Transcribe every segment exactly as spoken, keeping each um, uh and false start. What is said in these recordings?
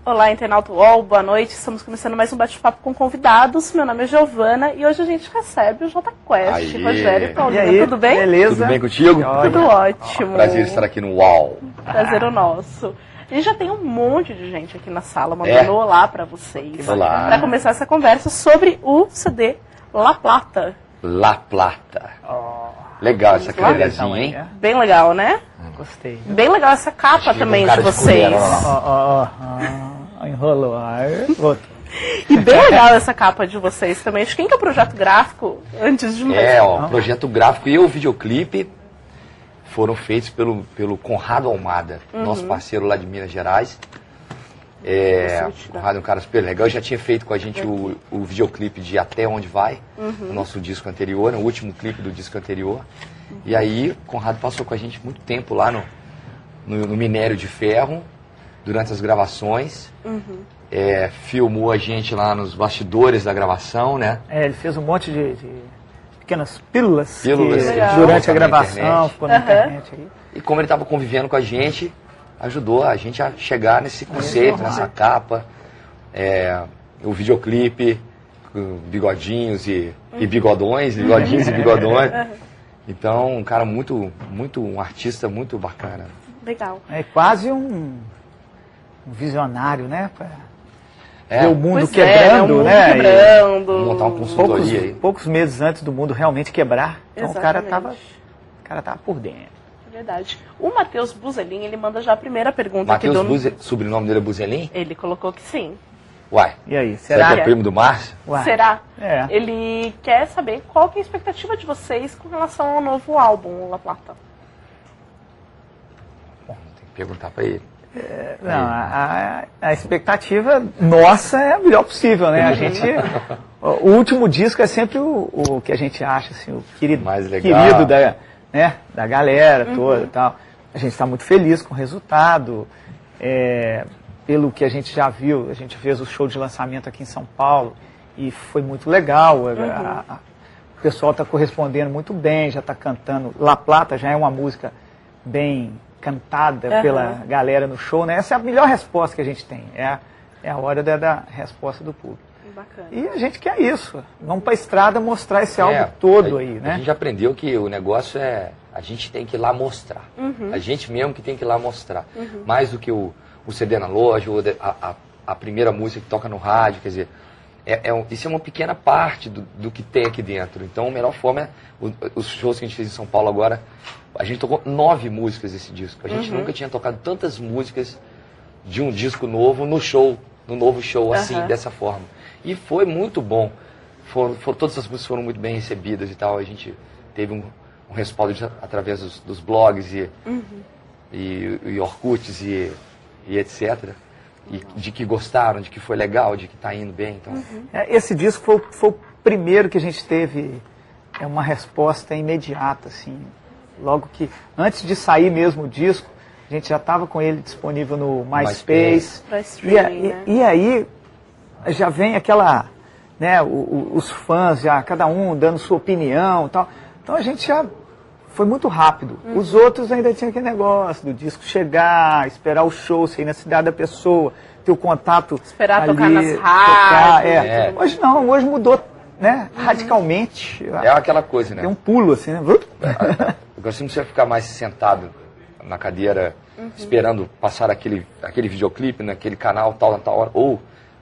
Olá, internauta U O L, boa noite. Estamos começando mais um bate-papo com convidados. Meu nome é Giovana e hoje a gente recebe o Jota Quest, Aê. Rogério e Paulinho. E aí, tudo bem? Beleza? Tudo bem contigo? Tudo ótimo. Prazer estar aqui no U O L. Prazer o nosso. A gente já tem um monte de gente aqui na sala mandando é. olá para vocês. Olá. Para começar essa conversa sobre o C D La Plata. La Plata. Oh. Legal essa cadeirazinha, hein? Bem legal, né? Gostei. Bem legal essa capa Chega também um de vocês. Ó, ó, ó. Enrolou. Outro. E bem legal essa capa de vocês também. Acho que quem que é o projeto gráfico antes de mais? É, ó, o projeto gráfico e o videoclipe foram feitos pelo, pelo Conrado Almada, uhum. nosso parceiro lá de Minas Gerais. É, o Conrado é um cara super legal. Já tinha feito com a gente o, o videoclipe de Até Onde Vai, uhum. o nosso disco anterior, o último clipe do disco anterior. Uhum. E aí, o Conrado passou com a gente muito tempo lá no, no, no Minério de Ferro, durante as gravações. Uhum. É, filmou a gente lá nos bastidores da gravação, né? É, ele fez um monte de, de pequenas pílulas, pílulas que, durante a gravação, ficou na uhum. internet. Aí. E como ele estava convivendo com a gente, ajudou a gente a chegar nesse conceito, nessa capa, é, o videoclipe, com bigodinhos e, uhum. e bigodões, bigodinhos e bigodões. Então, um cara muito, muito, um artista muito bacana. Legal. É quase um, um visionário, né? Pra é. ver o mundo pois quebrando, é, né? Quebrando. Montar uma consultoria poucos, aí. Poucos meses antes do mundo realmente quebrar. Então Exatamente. o cara tava, o cara tava por dentro. Verdade. O Matheus Buzelin, ele manda já a primeira pergunta Matheus aqui do... Buze... sobrenome dele é Buzelin? Ele colocou que sim. Uai. E aí, será, será que é primo do Márcio? Uai. Será? É. Ele quer saber qual que é a expectativa de vocês com relação ao novo álbum, La Plata. Bom, tem que perguntar pra ele. É, não, a, a expectativa nossa é a melhor possível, né? A gente, o último disco é sempre o, o que a gente acha, assim, o querido, mais legal. querido da, né, da galera uhum. toda e tal. A gente está muito feliz com o resultado, é, pelo que a gente já viu. A gente fez o show de lançamento aqui em São Paulo e foi muito legal. Uhum. A, a, o pessoal está correspondendo muito bem, já está cantando. La Plata já é uma música bem cantada uhum. pela galera no show, né? Essa é a melhor resposta que a gente tem, é a, é a hora da, da resposta do público. Bacana. E a gente quer isso, vamos para a estrada mostrar esse é, álbum todo a, aí, né? A gente aprendeu que o negócio é, a gente tem que ir lá mostrar, uhum. a gente mesmo que tem que ir lá mostrar, uhum. mais do que o, o C D na loja, ou a, a, a primeira música que toca no rádio, quer dizer, é, é um, isso é uma pequena parte do, do que tem aqui dentro. Então a melhor forma é, o, os shows que a gente fez em São Paulo agora, a gente tocou nove músicas desse disco. A gente uhum. nunca tinha tocado tantas músicas de um disco novo no show, no novo show, assim, uhum. dessa forma. E foi muito bom. For, for, todas as músicas foram muito bem recebidas e tal. A gente teve um, um respaldo de, através dos, dos blogs e, uhum. e, e Orkuts e, e etcétera. E de que gostaram, de que foi legal, de que está indo bem. Então. Uhum. Esse disco foi, foi o primeiro que a gente teve é uma resposta imediata, assim. Logo que, antes de sair mesmo o disco, a gente já estava com ele disponível no MySpace. MySpace. E, e, né? e aí já vem aquela, né, o, o, os fãs, já cada um dando sua opinião e tal. Então a gente já foi muito rápido. Uhum. Os outros ainda tinham aquele negócio do disco chegar, esperar o show, sair na cidade da pessoa, ter o contato. Esperar ali, tocar nas rádios. Tocar, é. É. Hoje não, hoje mudou, né, uhum. radicalmente. É aquela coisa, né? Tem um pulo assim, né? Eu gosto de você ficar mais sentado na cadeira, uhum. esperando passar aquele, aquele videoclipe naquele canal, tal, na tal hora. Ou,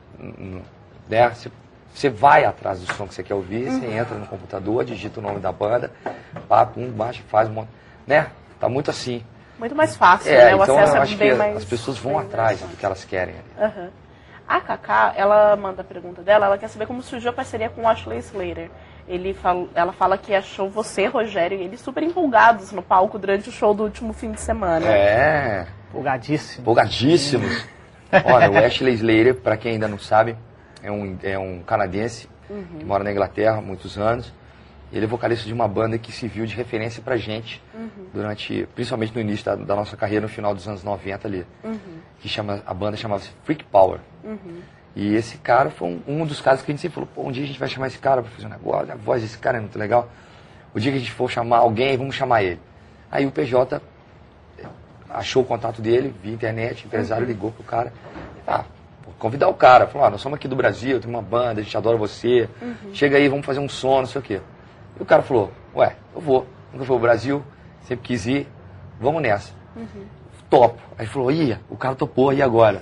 né, você, você vai atrás do som que você quer ouvir, uhum. você entra no computador, digita o nome da banda, pá, pum, baixa, faz um monte. Né? Tá muito assim. Muito mais fácil, é, né? O então acesso eu é acho bem que mais... as pessoas vão atrás do que elas querem. Uhum. A Cacá, ela manda a pergunta dela, ela quer saber como surgiu a parceria com o Ashley Slater. Ele fala, ela fala que achou você, Rogério, e ele super empolgados no palco durante o show do último fim de semana. É. Empolgadíssimo. Empolgadíssimos. Olha, o Ashley Slater, para quem ainda não sabe, é um, é um canadense uhum. que mora na Inglaterra há muitos anos. Ele é vocalista de uma banda que se viu de referência pra gente, uhum. durante, principalmente no início da, da nossa carreira, no final dos anos noventa ali. Uhum. Que chama, a banda chamava-se Freak Power. Uhum. E esse cara foi um, um dos caras que a gente sempre falou, pô, um dia a gente vai chamar esse cara pra fazer um negócio, a voz desse cara é muito legal. O dia que a gente for chamar alguém, vamos chamar ele. Aí o P J achou o contato dele, via internet, o empresário uhum. ligou pro cara. Ah, convidar o cara. Falou, ah, nós somos aqui do Brasil, tem uma banda, a gente adora você. Uhum. Chega aí, vamos fazer um som, não sei o quê. E o cara falou, ué, eu vou. Nunca fui ao Brasil, sempre quis ir, vamos nessa. Uhum. Topo. Aí falou, ia, o cara topou, e agora?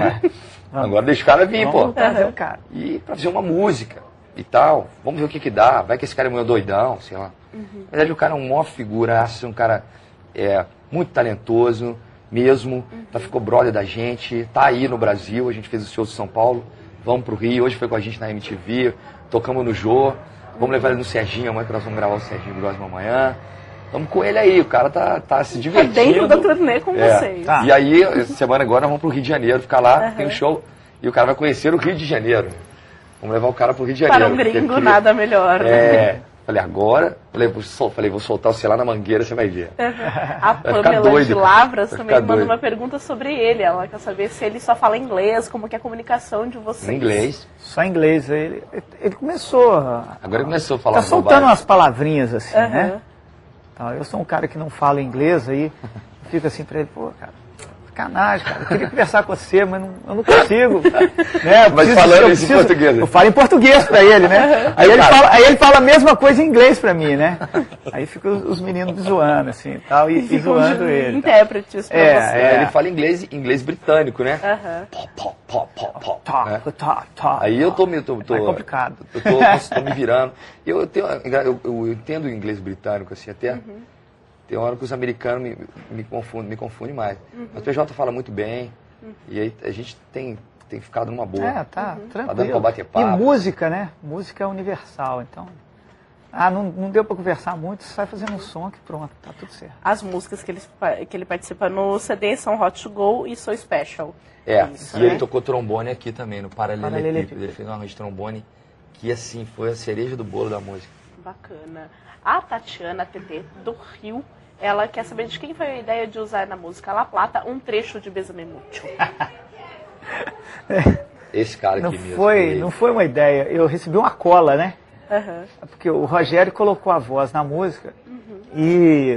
Agora deixa o cara vir, vamos pô. Trazer o cara. E pra fazer uma música e tal, vamos ver o que que dá. Vai que esse cara é meio doidão, sei lá. Uhum. Na verdade, o cara é um maior figura, um cara é, muito talentoso mesmo, uhum. tá, ficou brother da gente, tá aí no Brasil, a gente fez o show de São Paulo, vamos pro Rio, hoje foi com a gente na M T V, tocamos no Jô, vamos uhum. levar ele no Serginho amanhã, que nós vamos gravar o Serginho Grosma amanhã. Vamos com ele aí, o cara tá, tá se divertindo. Tá dentro da turnê com é. vocês. Tá. E aí, semana agora, nós vamos pro Rio de Janeiro, ficar lá, uhum. tem um show, e o cara vai conhecer o Rio de Janeiro. Vamos levar o cara pro Rio de Janeiro. Para um gringo, porque, nada melhor. É, falei, agora, falei vou, sol, falei, vou soltar você lá na Mangueira, você vai ver. Uhum. A Pamela de Lavras também manda doido. uma pergunta sobre ele. Ela quer saber se ele só fala inglês, como que é a comunicação de vocês. Em inglês. Só inglês. Ele, ele começou... A, agora ele começou a falar. Tá soltando umas palavrinhas assim, uhum. né? Então, eu sou um cara que não fala inglês, aí fica assim pra ele, pô, cara, sacanagem, cara, eu queria conversar com você, mas não, eu não consigo. Né? Mas preciso, falando eu isso preciso, em português. Eu falo em português pra ele, né? Aí ele, fala, aí ele fala a mesma coisa em inglês pra mim, né? Aí fica os, os meninos me zoando, assim, tal, e, e zoando ele. Intérpretes pra é, você. É, ele fala inglês, inglês britânico, né? Uhum. Pó, pó, pó, pó, pó, tá, né? tá, tá, aí eu tô, tô, tô, é complicado. Eu tô, tô, tô me virando. Eu, eu, tenho, eu, eu entendo o inglês britânico, assim, até... Uhum. Tem hora que os americanos me, me, confundem, me confundem mais. Uhum. Mas o P J fala muito bem, uhum. e aí a gente tem, tem ficado numa boa. É, tá, uhum. tranquilo. Tá dando pra bater papo. E música, né? Música é universal, então... Ah, não, não deu pra conversar muito, você vai fazendo um som que pronto, tá tudo certo. As músicas que ele, que ele participa no C D são Hot to Go e So Special. É, Isso, e né? ele tocou trombone aqui também, no Paralelepípedo. Paralelepípedo. Ele fez uma arranjo de trombone que, assim, foi a cereja do bolo da música. Bacana. A Tatiana T T, do Rio, ela quer saber de quem foi a ideia de usar na música La Plata um trecho de Bésame Mucho. Esse cara não aqui mesmo. Foi, não foi uma ideia, eu recebi uma cola, né? Uhum. Porque o Rogério colocou a voz na música uhum. e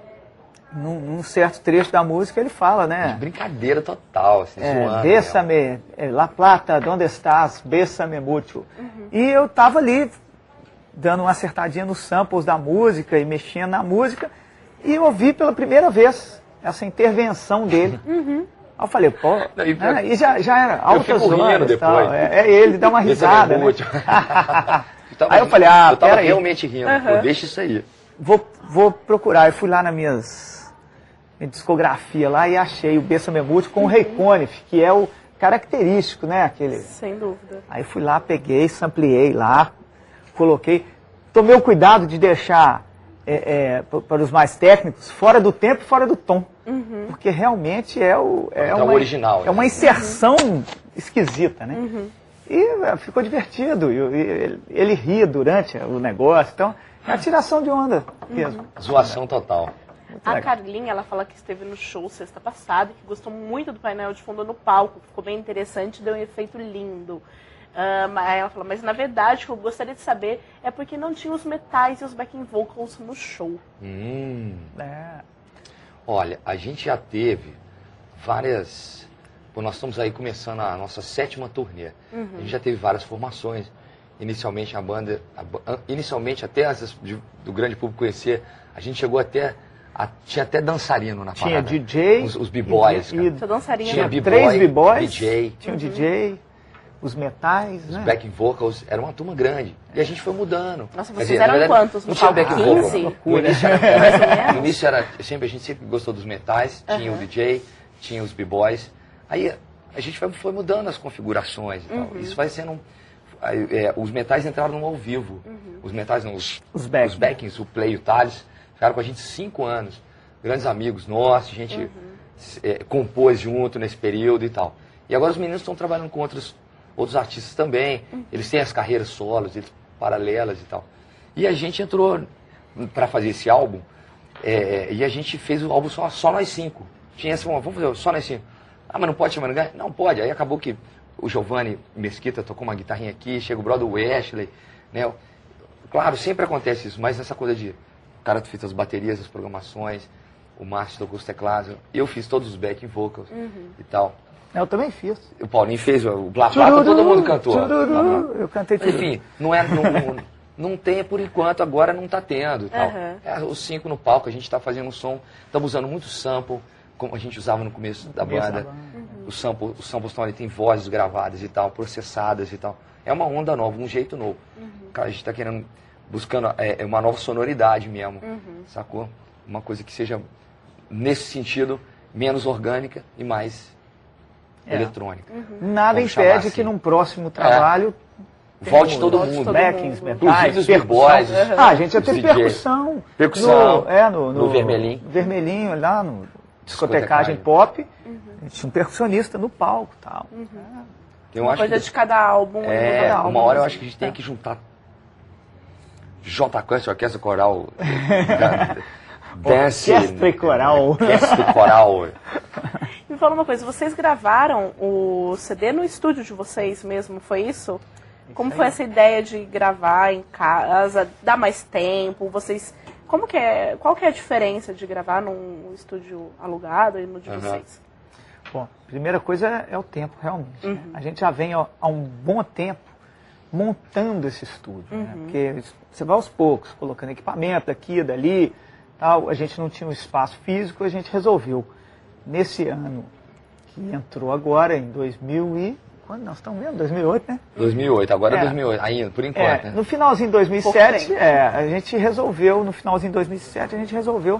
num, num certo trecho da música ele fala, né? De brincadeira total, assim, é, zoando. Bésame, é, La Plata, ¿dónde estás? Bésame mucho. Uhum. E eu tava ali dando uma acertadinha nos samples da música e mexendo na música e eu ouvi pela primeira vez essa intervenção dele. Uhum. Aí eu falei, pô, não, e, né? e já, já era altas zonas e tal. É, é ele, dá uma risada, né? Tava, aí eu falei, ah, eu tava pera realmente aí. rindo, uhum. pô, deixa isso aí. Vou, vou procurar, eu fui lá nas minhas minha discografia lá e achei o Bésame Mucho com uhum. o Ray Conniff, que é o característico, né? Aquele... Sem dúvida. Aí fui lá, peguei, sampleei lá, coloquei, tomei o cuidado de deixar é, é, para os mais técnicos fora do tempo e fora do tom, uhum. porque realmente é, o, é, é uma, o original, é uma inserção uhum. esquisita, né? Uhum. E ficou divertido, e, ele, ele ria durante o negócio, então é a tiração de onda mesmo. Uhum. Zoação total. Muito a legal. Carlinha, ela fala que esteve no show sexta passada e que gostou muito do painel de fundo no palco, ficou bem interessante, deu um efeito lindo. Um, aí ela fala, mas na verdade o que eu gostaria de saber é porque não tinha os metais e os backing vocals no show. Hum. É. Olha, a gente já teve várias... Pô, nós estamos aí começando a nossa sétima turnê. Uhum. A gente já teve várias formações. Inicialmente a banda, a, inicialmente até as de, do grande público conhecer, a gente chegou até, a, tinha até dançarino na tinha parada. Tinha D J. Os, os b-boys. Tinha três b-boys. D J. Tinha o D J, os metais, os né? back vocals, era uma turma grande. E a gente foi mudando. Nossa, vocês dizer, eram verdade, quantos? Não tinha back vocal. No início, era, no início era, sempre, a gente sempre gostou dos metais, tinha uhum. o D J, tinha os b-boys. Aí a gente foi, foi mudando as configurações e tal. Uhum. Isso vai sendo... Aí, é, os metais entraram no ao vivo. Uhum. Os metais, não, os, os, back. os backings, o Play e o Thales, ficaram com a gente cinco anos. Grandes amigos nossos, a gente uhum. é, compôs junto nesse período e tal. E agora os meninos estão trabalhando com outros, outros artistas também. Uhum. Eles têm as carreiras solos, eles, paralelas e tal. E a gente entrou para fazer esse álbum, é, e a gente fez o álbum só, só nós cinco. Tinha essa, vamos fazer só nós cinco. Ah, mas não pode chamar ninguém? Não pode. Aí acabou que o Giovanni Mesquita tocou uma guitarrinha aqui, chega o brother Wesley, né? Claro, sempre acontece isso, mas essa coisa de... O cara fez as baterias, as programações, o Márcio tocou os teclados, eu fiz todos os backing vocals uhum. e tal. Eu também fiz. O Paulinho fez, o Blá Blá, todo mundo cantou. Tchururu, eu cantei tudo. Enfim, não, é, não, não tem por enquanto, agora não está tendo. Tal. Uhum. É, os cinco no palco, a gente está fazendo um som, estamos usando muito sample, como a gente usava no começo da Começo banda. da banda. Uhum. Os samples, os samples estão ali, tem vozes gravadas e tal, processadas e tal. É uma onda nova, um jeito novo. Uhum. A gente está querendo, buscando é, uma nova sonoridade mesmo, uhum. sacou? Uma coisa que seja, nesse sentido, menos orgânica e mais é. eletrônica. Uhum. Nada impede assim. que num próximo trabalho... É. Volte todo mundo. Backings, metais, os b-boys. Uhum. Ah, a gente ia ter percussão. Percussão. No, é, no, no, no Vermelhinho. Vermelhinho, lá no discotecagem pop. Uhum. Tinha um percussionista no palco e tal. Uhum. Eu uma acho coisa que, de cada álbum. É, cada álbum, uma hora eu assim. acho que a gente tem que juntar J Quest, Orquestra Coral, Dance... Orquestra e Coral. Orquestra e Coral. Me fala uma coisa, vocês gravaram o C D no estúdio de vocês mesmo, foi isso? Como foi essa ideia de gravar em casa, dar mais tempo, vocês... Como que é, qual que é a diferença de gravar num estúdio alugado e no de uhum. vocês? Bom, a primeira coisa é, é o tempo, realmente. Uhum. Né? A gente já vem ó, há um bom tempo montando esse estúdio, uhum. né? Porque você vai aos poucos, colocando equipamento aqui, dali, tal. A gente não tinha um espaço físico, a gente resolveu, nesse ano que entrou agora, em dois mil e... Quando nós estamos vendo? dois mil e oito, né? dois mil e oito, agora é é dois mil e oito, ainda, por enquanto. É, né? No finalzinho de dois mil e sete, é, a gente resolveu, no finalzinho de dois mil e sete, a gente resolveu,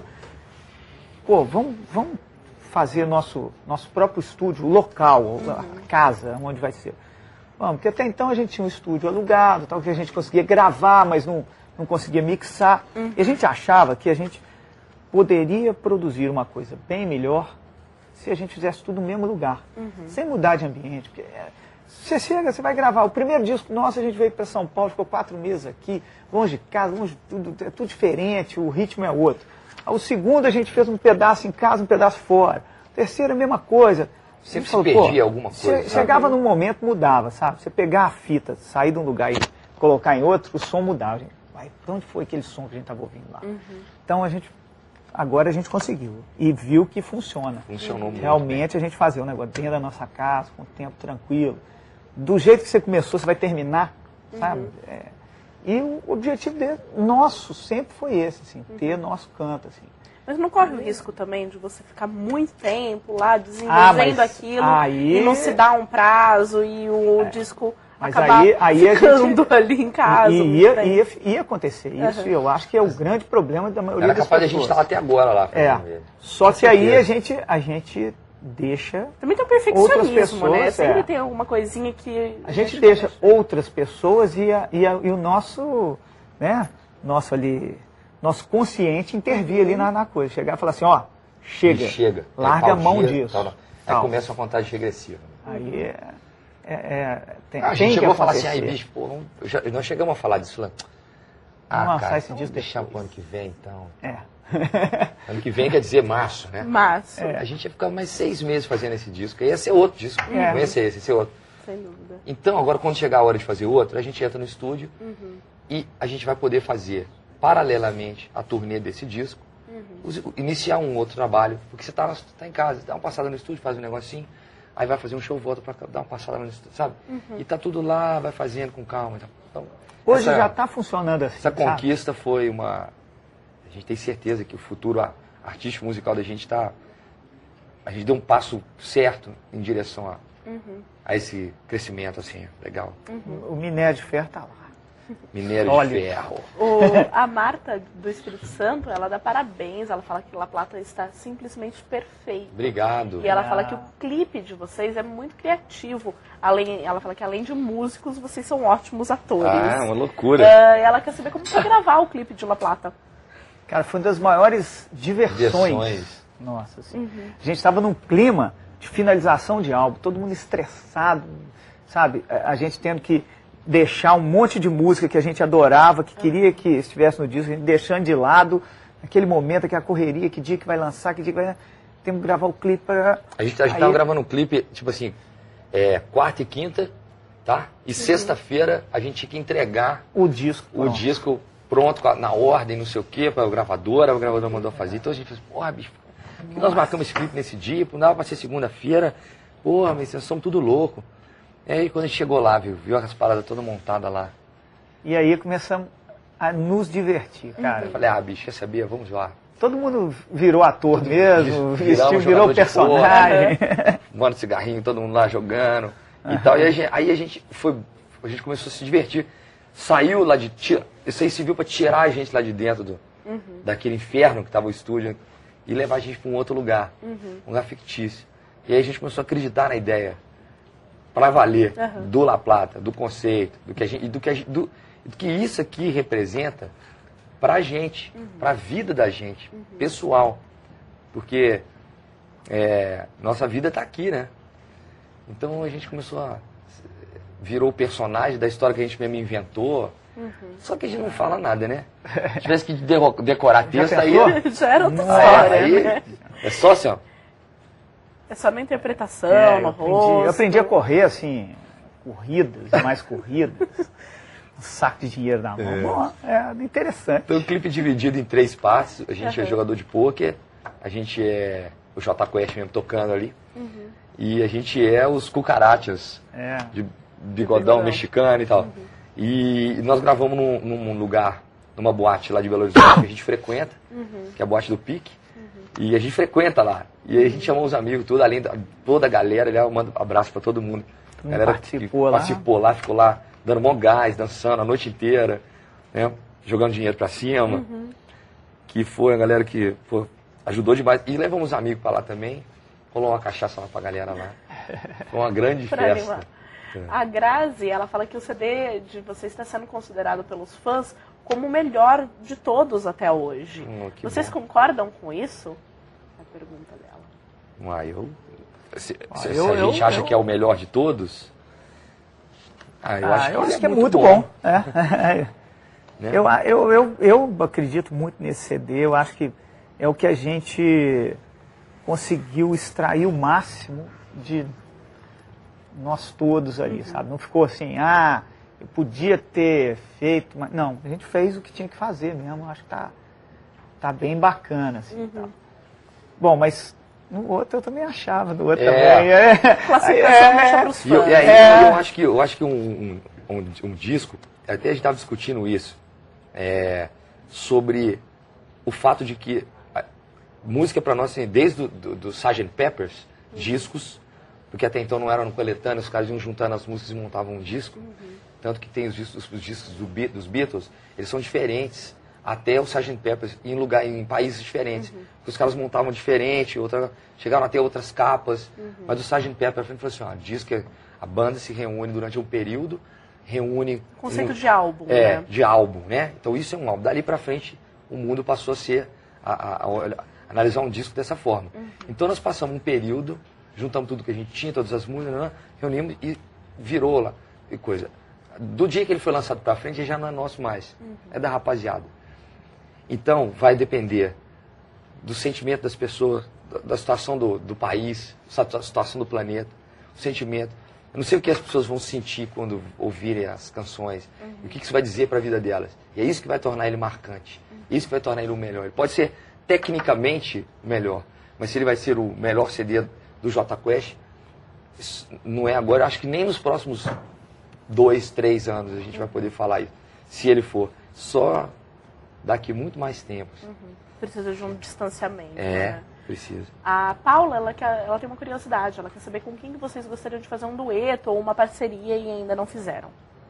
pô, vamos, vamos fazer nosso, nosso próprio estúdio local, uhum. a casa, onde vai ser. Vamos, porque até então a gente tinha um estúdio alugado, tal, que a gente conseguia gravar, mas não, não conseguia mixar. Uhum. E a gente achava que a gente poderia produzir uma coisa bem melhor se a gente fizesse tudo no mesmo lugar, uhum. sem mudar de ambiente. Porque é, você chega, você vai gravar. O primeiro disco nosso, a gente veio para São Paulo, ficou quatro meses aqui, longe de casa, longe de tudo, é tudo diferente, o ritmo é outro. O segundo, a gente fez um pedaço em casa, um pedaço fora. O terceiro, a mesma coisa. Sempre se perdia alguma coisa. Chegava num momento, mudava, sabe? Você pegar a fita, sair de um lugar e colocar em outro, o som mudava. Gente, vai, de onde foi aquele som que a gente estava ouvindo lá? Uhum. Então, a gente... Agora a gente conseguiu e viu que funciona. Funcionou muito. Realmente a gente fazia um negócio dentro da nossa casa, com o tempo tranquilo. Do jeito que você começou, você vai terminar, sabe? Uhum. É, e o objetivo dele, nosso sempre foi esse, assim, uhum. ter nosso canto, assim. Mas não corre o risco também de você ficar muito tempo lá desenvolvendo ah, aquilo aí... e não se dar um prazo e o é. disco Mas acabar aí, aí ficando a gente, ali em casa. E ia, ia, ia acontecer isso, uhum. eu acho que é o grande problema da maioria Era das capaz pessoas. de a gente estar até agora lá. É. Só que aí a gente, a gente deixa também tem um perfeccionismo, pessoas, né? Sempre é. tem alguma coisinha que... A gente deixa outras pessoas e, a, e, a, e o nosso, né, nosso ali, nosso consciente intervir ali na, na coisa. Chegar e falar assim, ó, chega, chega. larga é, a mão dia, disso. Tal, aí começa a contagem regressiva. Aí é... É, é, tem, a gente chegou a falar assim, aí bicho, pô, vamos, já, nós chegamos a falar disso lá. Ah, vamos cara, esse vamos disco deixar pro ano que vem, então. É. Ano que vem quer dizer março, né? Março. É. A gente ia ficar mais seis meses fazendo esse disco, ia ser outro disco, é. não ia ser esse, ia ser outro. Sem dúvida. Então, agora quando chegar a hora de fazer outro, a gente entra no estúdio uhum. e a gente vai poder fazer, paralelamente, a turnê desse disco, uhum. iniciar um outro trabalho, porque você tá, tá em casa, dá uma passada no estúdio, faz um negocinho, aí vai fazer um show, volta para dar uma passada no estúdio, sabe? Uhum. E tá tudo lá, vai fazendo com calma. Então, hoje essa, já está funcionando assim. Essa sabe? conquista foi uma... A gente tem certeza que o futuro artístico musical da gente está... A gente deu um passo certo em direção a, uhum. a esse crescimento, assim, legal. Uhum. O minério de ferro está lá. Minério Olha, de ferro. O, a Marta do Espírito Santo, ela dá parabéns, ela fala que La Plata está simplesmente perfeita. Obrigado. E ela ah. fala que o clipe de vocês é muito criativo. Além, ela fala que além de músicos, vocês são ótimos atores. Ah, uma loucura. Uh, ela quer saber como foi gravar o clipe de La Plata. Cara, foi uma das maiores diversões. Diversões. Nossa, assim. Uhum. A gente estava num clima de finalização de álbum, todo mundo estressado, sabe? A, a gente tendo que deixar um monte de música que a gente adorava, que queria que estivesse no disco, a gente deixando de lado, aquele momento, aquela correria, que dia que vai lançar, que dia que vai... Temos que gravar o clipe para... A gente estava gravando um clipe, tipo assim, é, quarta e quinta, tá? E uhum. sexta-feira a gente tinha que entregar o disco o pronto. disco pronto, na ordem, não sei o quê, para a gravadora, a gravadora mandou fazer. Então a gente fez, porra, bicho, nós marcamos esse clipe nesse dia, não dava para ser segunda-feira, Porra, mas vocês são tudo louco. E aí quando a gente chegou lá, viu, viu as paradas todas montadas lá. E aí começamos a nos divertir, cara. Eu falei, ah, bicho, quer saber? Vamos lá. Todo mundo virou ator Tudo mesmo, viramos vestiu, virou jogador de personagem. Fumando cigarrinho, todo mundo lá jogando e tal. E a gente, aí a gente foi, a gente começou a se divertir. Saiu lá de... Isso aí serviu para tirar a gente lá de dentro do, uhum. daquele inferno que estava o estúdio e levar a gente para um outro lugar, uhum. um lugar fictício. E aí a gente começou a acreditar na ideia, para valer, uhum. do La Plata, do conceito, do que, a gente, do, que a gente, do, do que isso aqui representa para a gente, uhum. para a vida da gente, uhum. pessoal. Porque é, nossa vida está aqui, né? Então a gente começou a... Virou o personagem da história que a gente mesmo inventou. Uhum. Só que a gente não fala nada, né? Se tivesse que decorar texto, aí... Já era outra história, aí, né? É só assim, ó. É só na interpretação, é, no eu aprendi, rosto. Eu aprendi a correr, assim, corridas, mais corridas. Um saco de dinheiro na mão. É. Bom, é interessante. Então o clipe dividido em três partes. A gente uhum. é jogador de pôquer, a gente é o Jota Quest mesmo tocando ali. Uhum. E a gente é os cucarachas, é. de bigodão de mexicano e tal. Uhum. E nós gravamos num, num lugar, numa boate lá de Belo Horizonte, que a gente frequenta, uhum. que é a boate do Pique. Uhum. E a gente frequenta lá. E aí a gente chamou os amigos, tudo, além da toda a galera, eu mando um abraço pra todo mundo. A galera participou, que lá. participou lá, ficou lá dando mó gás, dançando a noite inteira, né? Jogando dinheiro pra cima. Uhum. Que foi a galera que pô, ajudou demais. E levamos amigos pra lá também. Rolou uma cachaça lá pra galera lá. Foi uma grande festa. É. A Grazi, ela fala que o C D de vocês está sendo considerado pelos fãs como o melhor de todos até hoje. Hum, vocês bom. concordam com isso? É a pergunta dela. Ah, eu... Se, ah, se, eu, se a eu, gente acha eu, que é o melhor de todos... Ah, eu ah, acho, eu que, acho é que é muito, muito bom. bom. É. Né? eu, eu, eu, eu acredito muito nesse C D. Eu acho que é o que a gente conseguiu extrair o máximo de nós todos ali, uhum. sabe? Não ficou assim, ah, eu podia ter feito, mas não, a gente fez o que tinha que fazer mesmo. Acho que tá, tá bem bacana, assim. Uhum. Tá. Bom, mas no outro eu também achava, no outro é. também. É. Classificação é. deixa pros fãs. E eu, e aí, é. eu acho que, eu acho que um, um, um, um disco, até a gente estava discutindo isso, é, sobre o fato de que a música para nós, assim, desde do, do, do sergeant Pepper's, uhum. discos, porque até então não eram coletâneos, os caras iam juntando as músicas e montavam um disco. Uhum. Tanto que tem os discos, os discos do, dos Beatles, eles são diferentes. Até o sergeant Pepper's em, lugar, em países diferentes. Uhum. Os caras montavam diferente, outra, chegaram a ter outras capas. Uhum. Mas o sergeant Pepper falou assim, ó, diz que a banda se reúne durante um período, reúne... Conceito um, de álbum, é, né? de álbum, né? Então isso é um álbum. Dali pra frente, o mundo passou a ser, a, a, a, a analisar um disco dessa forma. Uhum. Então nós passamos um período, juntamos tudo que a gente tinha, todas as músicas, né? Reunimos e virou lá, e coisa. Do dia que ele foi lançado pra frente, ele já não é nosso mais. Uhum. É da rapaziada. Então, vai depender do sentimento das pessoas, da situação do, do país, da situação do planeta, o sentimento. Eu não sei o que as pessoas vão sentir quando ouvirem as canções, uhum. o que isso vai dizer para a vida delas. E é isso que vai tornar ele marcante, uhum. isso que vai tornar ele o melhor. Ele pode ser tecnicamente o melhor, mas se ele vai ser o melhor C D do Jota Quest, não é agora, acho que nem nos próximos dois, três anos a gente uhum. vai poder falar isso. Se ele for só... daqui muito mais tempo. Uhum. Precisa de um distanciamento. É, né? precisa. A Paula, ela, quer, ela tem uma curiosidade. Ela quer saber com quem vocês gostariam de fazer um dueto ou uma parceria e ainda não fizeram.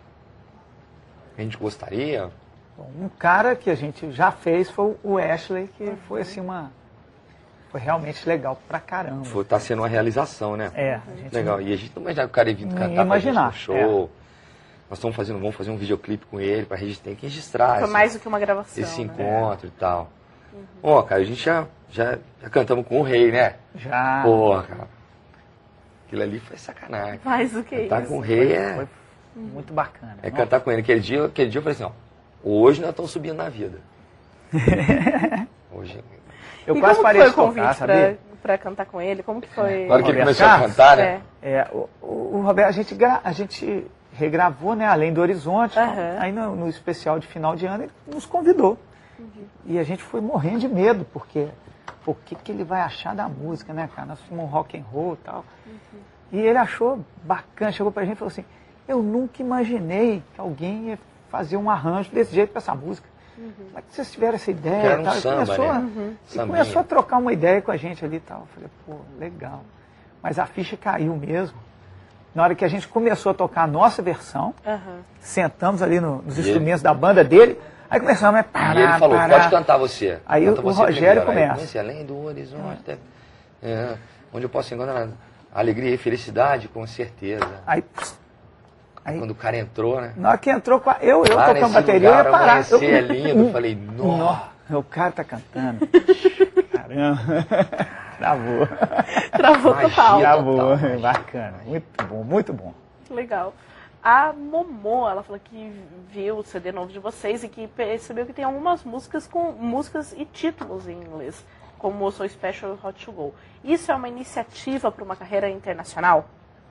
A gente gostaria? Bom, um cara que a gente já fez foi o Ashley, que uhum. foi assim uma... Foi realmente legal pra caramba. Foi, tá sendo uma realização, né? É. A gente legal. não... E a gente não imaginava que o cara ia vir cantar imaginar, pra gente no show. É. Nós estamos fazendo, vamos fazer um videoclipe com ele, para a gente tem que registrar. Foi esse, mais do que uma gravação. Esse né? encontro e tal. Ó, uhum. cara, a gente já, já, já cantamos com o rei, né? Já. Porra, cara. Aquilo ali foi sacanagem. Mais do que cantar isso. com o rei foi, é... Foi muito bacana. É cantar com ele. Aquele dia, aquele dia eu falei assim, ó, hoje nós estamos subindo na vida. Hoje... Eu e quase como parei foi de o convite tocar, sabia? Pra cantar com ele? Como que foi? Na hora que ele começou Carlos? a cantar, né? É. É, o, o, o Roberto, a gente, gra, a gente regravou, né, Além do Horizonte, uhum. então, aí no, no especial de final de ano ele nos convidou. Uhum. E a gente foi morrendo de medo, porque pô, o que, que ele vai achar da música, né, cara? Nós fizemos um rock and roll e tal. Uhum. E ele achou bacana, chegou pra gente e falou assim, eu nunca imaginei que alguém ia fazer um arranjo desse jeito pra essa música. Uhum. Como é que vocês tiveram essa ideia? Era um tal? samba, começou, né? Uhum. E começou a trocar uma ideia com a gente ali e tal. Eu falei, pô, legal. Mas a ficha caiu mesmo. Na hora que a gente começou a tocar a nossa versão, uhum. sentamos ali no, nos e instrumentos ele... da banda dele, aí começamos a parar, e ele falou, parar. pode cantar você. Aí Canta o, você o Rogério primeiro. começa. Aí comecei, além do horizonte, é. É, onde eu posso encontrar alegria e felicidade, com certeza. Aí, aí quando o cara entrou, né? Na hora que entrou, eu, eu lá tocando bateria, lugar, eu ia parar. Eu é lindo, um, falei, nossa. O cara tá cantando. Caramba. Travou. Travou total. Travou. Bacana. Muito bom, muito bom. Legal. A Momô, ela falou que viu o C D novo de vocês e que percebeu que tem algumas músicas com músicas e títulos em inglês, como o So Special e Hot to Go. Isso é uma iniciativa para uma carreira internacional?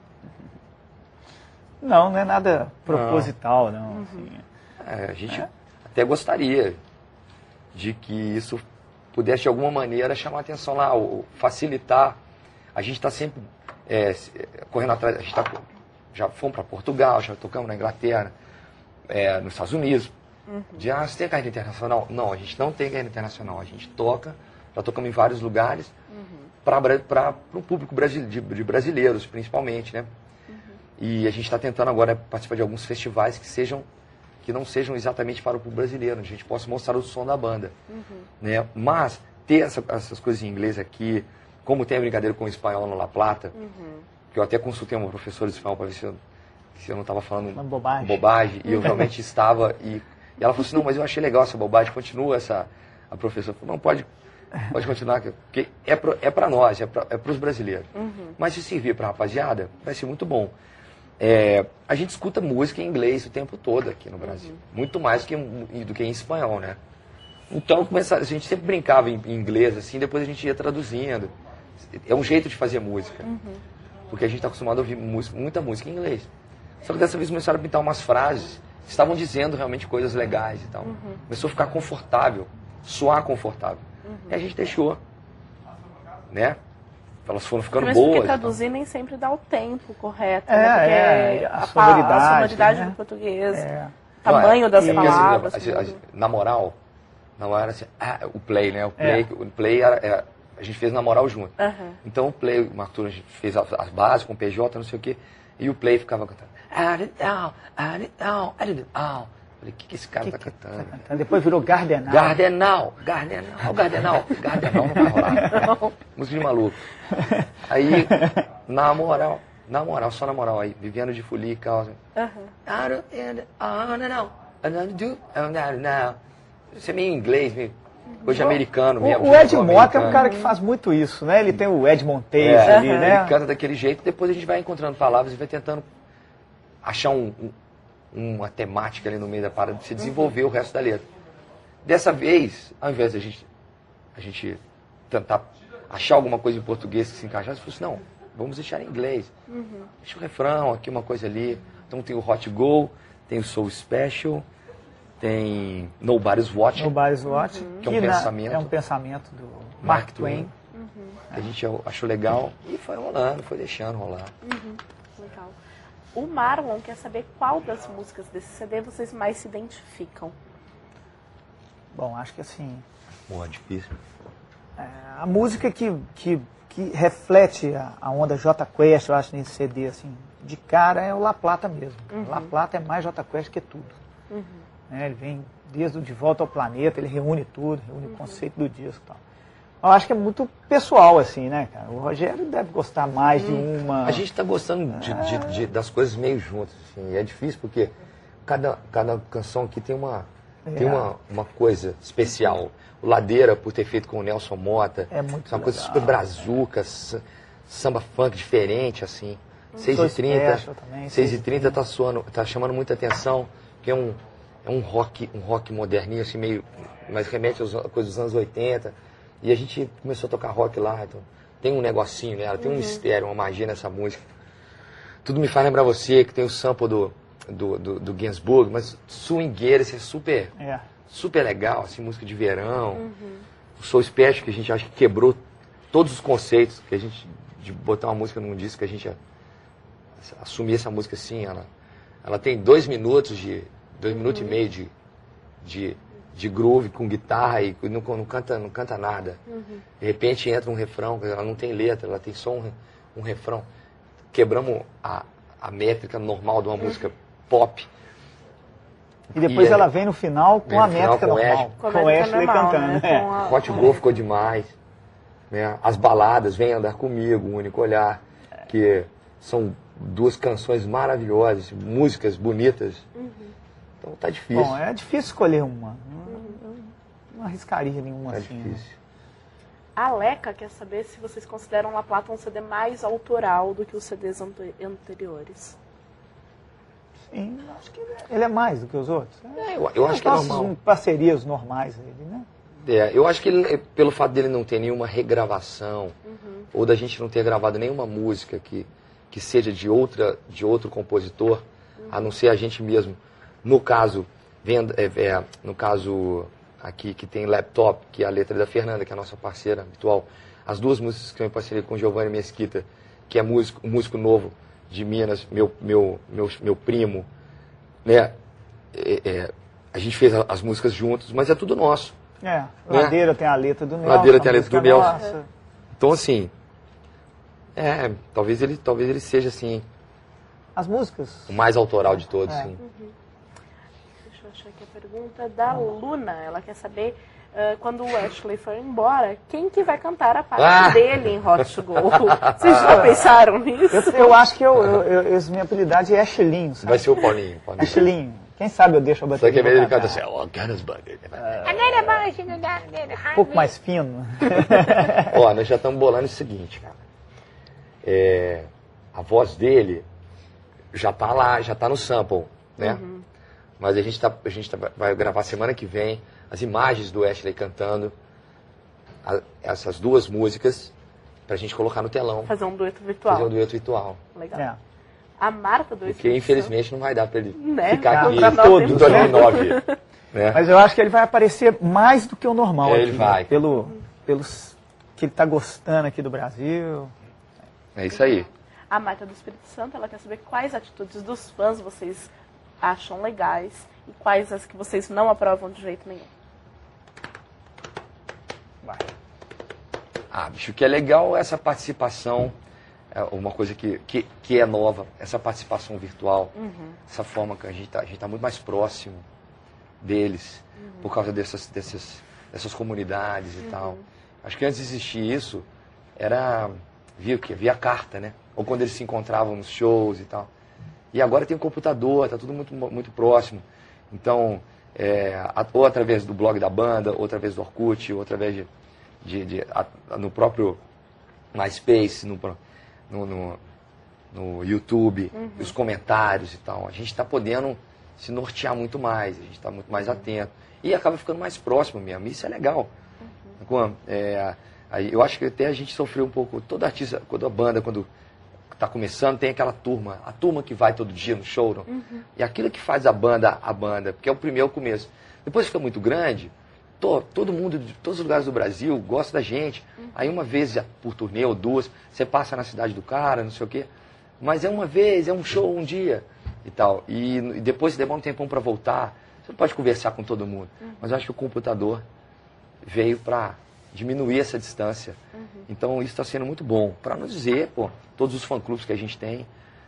Não, não é nada proposital, não. não uhum. assim. É, a gente é. até gostaria de que isso pudesse de alguma maneira chamar a atenção lá, ou facilitar. A gente está sempre é, correndo atrás, a gente tá, já fomos para Portugal, já tocamos na Inglaterra, é, nos Estados Unidos. Uhum. De, ah, você tem carreira internacional? Não, a gente não tem carreira internacional, a gente toca, já tocamos em vários lugares, uhum. para o público brasile, de, de brasileiros, principalmente, né? Uhum. E a gente está tentando agora participar de alguns festivais que sejam que não sejam exatamente para o público brasileiro, a gente possa mostrar o som da banda. Uhum. Né? Mas ter essa, essas coisas em inglês aqui, como tem a brincadeira com o espanhol no La Plata, uhum. que eu até consultei uma professora de espanhol para ver se eu, se eu não estava falando uma bobagem, bobagem e eu realmente estava, e, e ela falou assim, não, mas eu achei legal essa bobagem, continua essa... A professora falou, não, pode, pode continuar, porque é para é para nós, é para é os brasileiros. Uhum. Mas se servir para a rapaziada, vai ser muito bom. É, a gente escuta música em inglês o tempo todo aqui no Brasil. Uhum. Muito mais do que, do que em espanhol, né? Então, começar, a gente sempre brincava em, em inglês, assim, depois a gente ia traduzindo. É um jeito de fazer música. Uhum. Porque a gente está acostumado a ouvir música, muita música em inglês. Só que dessa vez começaram a pintar umas frases que estavam dizendo realmente coisas legais e tal. Uhum. Começou a ficar confortável, soar confortável. Uhum. E a gente deixou, né? Elas foram ficando mas boas. Porque traduzir nem sempre dá o tempo correto, é, né? Porque é, a, a sonoridade, a sonoridade né? do português, é. tamanho das e, palavras. Assim, assim, na moral, não era assim, ah, o play, né? O play, é. o play era, era, a gente fez na moral junto. Uhum. Então o play, o Arthur, a gente fez as, as bases com o P J, não sei o quê, e o play ficava cantando. Falei, o que, que esse cara que tá que cantando? Tá cantando? Depois virou Gardenal. Gardenal, Gardenal, Gardenal, Gardenal não vai rolar. Não. Música de maluco. Aí, na moral, na moral, só na moral aí, Viviane de Folia e causa. Isso é meio inglês, meio coisa americano mesmo. O Ed Mota é um cara que faz muito isso, né? Ele tem o Ed Montes é, ali, né? Ele canta daquele jeito, depois a gente vai encontrando palavras e vai tentando achar um, um uma temática ali no meio da parada, de se desenvolver uhum. o resto da letra. Dessa vez, ao invés de a gente, a gente tentar achar alguma coisa em português que se encaixasse, eu falei assim, não, vamos deixar em inglês. Uhum. Deixa o refrão aqui, uma coisa ali. Então tem o Hot Go, tem o So Special, tem Nobody's Watching. Nobody's Watching, que é um, que pensamento, é um pensamento do Mark, Mark Twain. Uhum. A gente achou legal e foi rolando, foi deixando rolar. Uhum. Legal. O Marlon quer saber qual das músicas desse C D vocês mais se identificam. Bom, acho que assim... Boa, difícil. É, a música que, que, que reflete a, a onda J Quest, eu acho, nesse C D, assim, de cara, é o La Plata mesmo. Uhum. La Plata é mais J Quest que tudo. Uhum. É, ele vem desde o De Volta ao Planeta, ele reúne tudo, reúne uhum. o conceito do disco e tal. Eu acho que é muito pessoal, assim, né, cara? O Rogério deve gostar mais hum. de uma... A gente está gostando de, de, de, das coisas meio juntas, assim. É difícil porque cada, cada canção aqui tem uma, é. tem uma, uma coisa especial. O Ladeira, por ter feito com o Nelson Mota. É muito uma legal. coisa super brazuca, samba funk diferente, assim. seis e trinta, seis e trinta tá, soando, tá chamando muita atenção, que é um, é um rock, um rock moderninho, assim, meio... Mas remete às coisas dos anos oitenta. E a gente começou a tocar rock lá, então tem um negocinho nela, tem um uhum. mistério, uma magia nessa música. Tudo me faz lembrar você, que tem o sample do, do, do, do Gainsbourg, mas swingueira, assim, é super, é. super legal, assim, música de verão. Uhum. o Soul Special, que a gente acha que quebrou todos os conceitos, que a gente, de botar uma música num disco, que a gente assumir essa música assim, ela, ela tem dois minutos, de, dois minutos uhum. e meio de, de, de groove com guitarra e não, não, canta, não canta nada. Uhum. De repente entra um refrão, ela não tem letra, ela tem só um, um refrão. Quebramos a, a métrica normal de uma uhum. música pop. E depois e ela é, vem no final com a métrica com normal. Com o Ashley cantando. Né? É. O Hot Go ficou demais. Né? As baladas, Vem Andar Comigo, Um Único Olhar, que são duas canções maravilhosas, músicas bonitas. Uhum. Então tá difícil. Bom, é difícil escolher uma. Não, não arriscaria nenhuma é assim. Difícil. Né? A Leca quer saber se vocês consideram La Plata um C D mais autoral do que os C Ds anteriores. Sim, acho que ele é mais do que os outros. É, eu, eu acho que é normal. Parcerias normais ele, né? É, eu acho que ele, pelo fato dele não ter nenhuma regravação, uhum. ou da gente não ter gravado nenhuma música que, que seja de, outra, de outro compositor, uhum. a não ser a gente mesmo. No caso, vendo, é, é, no caso aqui que tem Laptop, que é a letra da Fernanda, que é a nossa parceira habitual, as duas músicas que eu parceria com o Giovanni Mesquita, que é músico, um músico novo de Minas, meu, meu, meu, meu primo, né? É, é, a gente fez as músicas juntos, mas é tudo nosso. É, Ladeira né? tem a letra do Nelson. Ladeira tem a letra do Nelson. Nossa. Então, assim, é, talvez ele, talvez ele seja, assim... As músicas? O mais autoral de todos, é. sim. Uhum. Deixa eu achar aqui a pergunta da Luna. Ela quer saber, uh, quando o Ashley for embora, quem que vai cantar a parte ah. dele em Hot to Go? Vocês já pensaram nisso? Eu, eu acho que eu, eu, eu, eu, minha apelidade é Ashlinho. Vai ser o Paulinho. Paulinho. Ashlinho. Quem sabe eu deixo a bateria. Só que ele canta assim, oh, um pouco mais fino. Ó, nós já estamos bolando o seguinte, cara. É, a voz dele já tá lá, já tá no sample, né? Uhum. Mas a gente, tá, a gente tá, vai gravar semana que vem as imagens do Ashley cantando a, essas duas músicas pra gente colocar no telão. Fazer um dueto virtual. Fazer um dueto virtual. Legal. É. A Marta do Porque infelizmente não vai dar pra ele né? ficar aqui todo em dois mil e nove. Né? Mas eu acho que ele vai aparecer mais do que o normal é, aqui. Ele vai. Né? Pelo, pelos que ele tá gostando aqui do Brasil. É isso aí. A Marta do Espírito Santo, ela quer saber quais atitudes dos fãs vocês acham legais e quais as que vocês não aprovam de jeito nenhum. Vai. Ah, bicho, o que é legal é essa participação, é uma coisa que, que, que é nova, essa participação virtual, uhum. essa forma que a gente está a gente tá muito mais próximo deles, uhum. por causa dessas, dessas, dessas comunidades e uhum. tal. Acho que antes de existir isso, era via, via carta, né? Ou quando eles se encontravam nos shows e tal. E agora tem o computador, tá tudo muito, muito próximo. Então, é, ou através do blog da banda, ou através do Orkut, ou através de, de, de a, no próprio MySpace, no, no, no, no YouTube, uhum. os comentários e tal. A gente está podendo se nortear muito mais, a gente está muito mais atento. E acaba ficando mais próximo mesmo, isso é legal. Uhum. É, aí, eu acho que até a gente sofreu um pouco, toda artista, toda banda, quando está começando, tem aquela turma, a turma que vai todo dia no show, não? Uhum. E aquilo que faz a banda, a banda, porque é o primeiro começo. Depois fica muito grande, to, todo mundo, de todos os lugares do Brasil, gosta da gente. Uhum. Aí uma vez por turnê ou duas, você passa na cidade do cara, não sei o quê. Mas é uma vez, é um show um dia e tal. E, e depois demora um tempão para voltar. Você não pode conversar com todo mundo. Uhum. Mas eu acho que o computador veio para diminuir essa distância. Uhum. Então isso está sendo muito bom. Para não dizer, pô, todos os fã-clubes que a gente tem,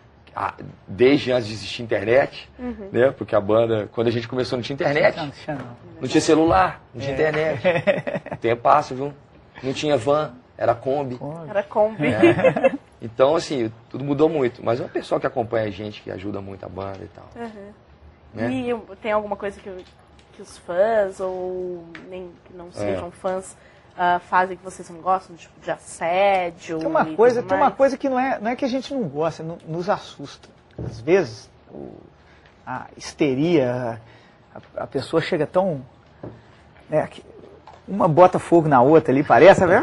desde antes de existir internet, uhum. né? Porque a banda, quando a gente começou, não tinha internet. Não, tinha não. Não tinha celular, não tinha é. internet. O tempo passa, viu? Não tinha van, era Kombi. Era Kombi. É. Então, assim, tudo mudou muito. Mas é uma pessoa que acompanha a gente, que ajuda muito a banda e tal. Uhum. Né? E tem alguma coisa que, que os fãs, ou nem que não sejam é. fãs, Uh, fazem que vocês não gostam, tipo, de assédio? Tem uma coisa, tem uma coisa que não é, não é que a gente não gosta, não, nos assusta. Às vezes, o, a histeria, a, a pessoa chega tão... Né, uma bota fogo na outra ali, parece... Uhum.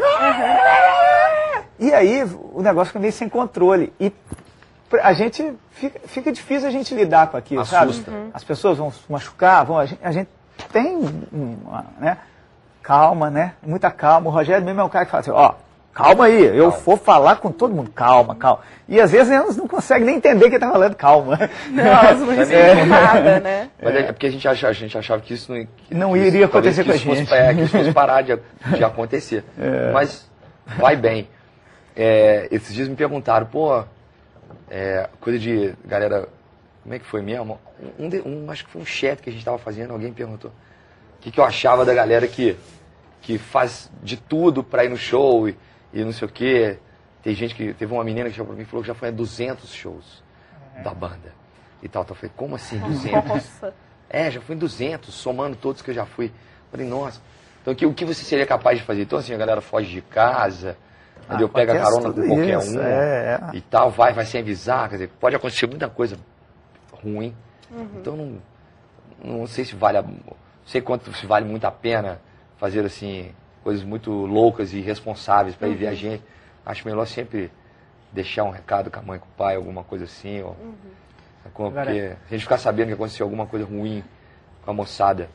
E aí o negócio fica meio sem controle. E a gente... Fica, fica difícil a gente lidar com aquilo, assusta. Sabe? Uhum. As pessoas vão se machucar, vão, a, gente, a gente tem... Uma, né, calma, né? Muita calma. O Rogério mesmo é um cara que fala assim, ó, calma aí, eu calma. vou falar com todo mundo, calma, calma. E às vezes elas não conseguem nem entender que ele tá falando calma. Não, elas não entendem nada, né? Mas é porque a gente, achava, a gente achava que isso não, que, não que iria isso, acontecer com a fosse, gente. É, que isso fosse parar de, de acontecer. É. Mas vai bem. É, esses dias me perguntaram, pô, é, coisa de galera, como é que foi mesmo? Um, um, um, acho que foi um chat que a gente estava fazendo, alguém perguntou o que, que eu achava da galera que, que faz de tudo para ir no show e, e não sei o quê. Tem gente que, teve uma menina que chegou pra mim e falou que já foi a duzentos shows é. da banda e tal. Então eu falei, como assim duzentos? Nossa. É, já fui em duzentos, somando todos que eu já fui. Falei, nossa, então que, o que você seria capaz de fazer? Então assim, a galera foge de casa, ah, eu pego a carona com qualquer isso, um é, é. e tal, vai, vai sem avisar, quer dizer, pode acontecer muita coisa ruim. Uhum. Então não, não sei se vale, a, não sei quanto se vale muito a pena fazer assim, coisas muito loucas e irresponsáveis para uhum. ir ver a gente. Acho melhor sempre deixar um recado com a mãe, com o pai, alguma coisa assim, ó. Uhum. Porque Agora... a gente ficar sabendo que aconteceu alguma coisa ruim com a moçada,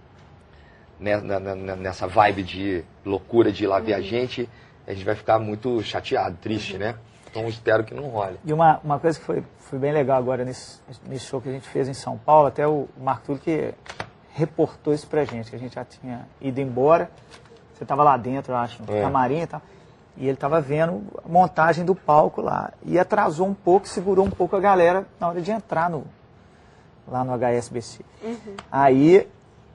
nessa vibe de loucura de ir lá ver a gente, a gente vai ficar muito chateado, triste, uhum. né? Então espero que não role. E uma, uma coisa que foi, foi bem legal agora nesse, nesse show que a gente fez em São Paulo, até o Marco Túlio que reportou isso pra gente, que a gente já tinha ido embora, você estava lá dentro, eu acho, no é. camarim e tal, e ele estava vendo a montagem do palco lá, e atrasou um pouco, segurou um pouco a galera na hora de entrar no, lá no H S B C. Uhum. Aí,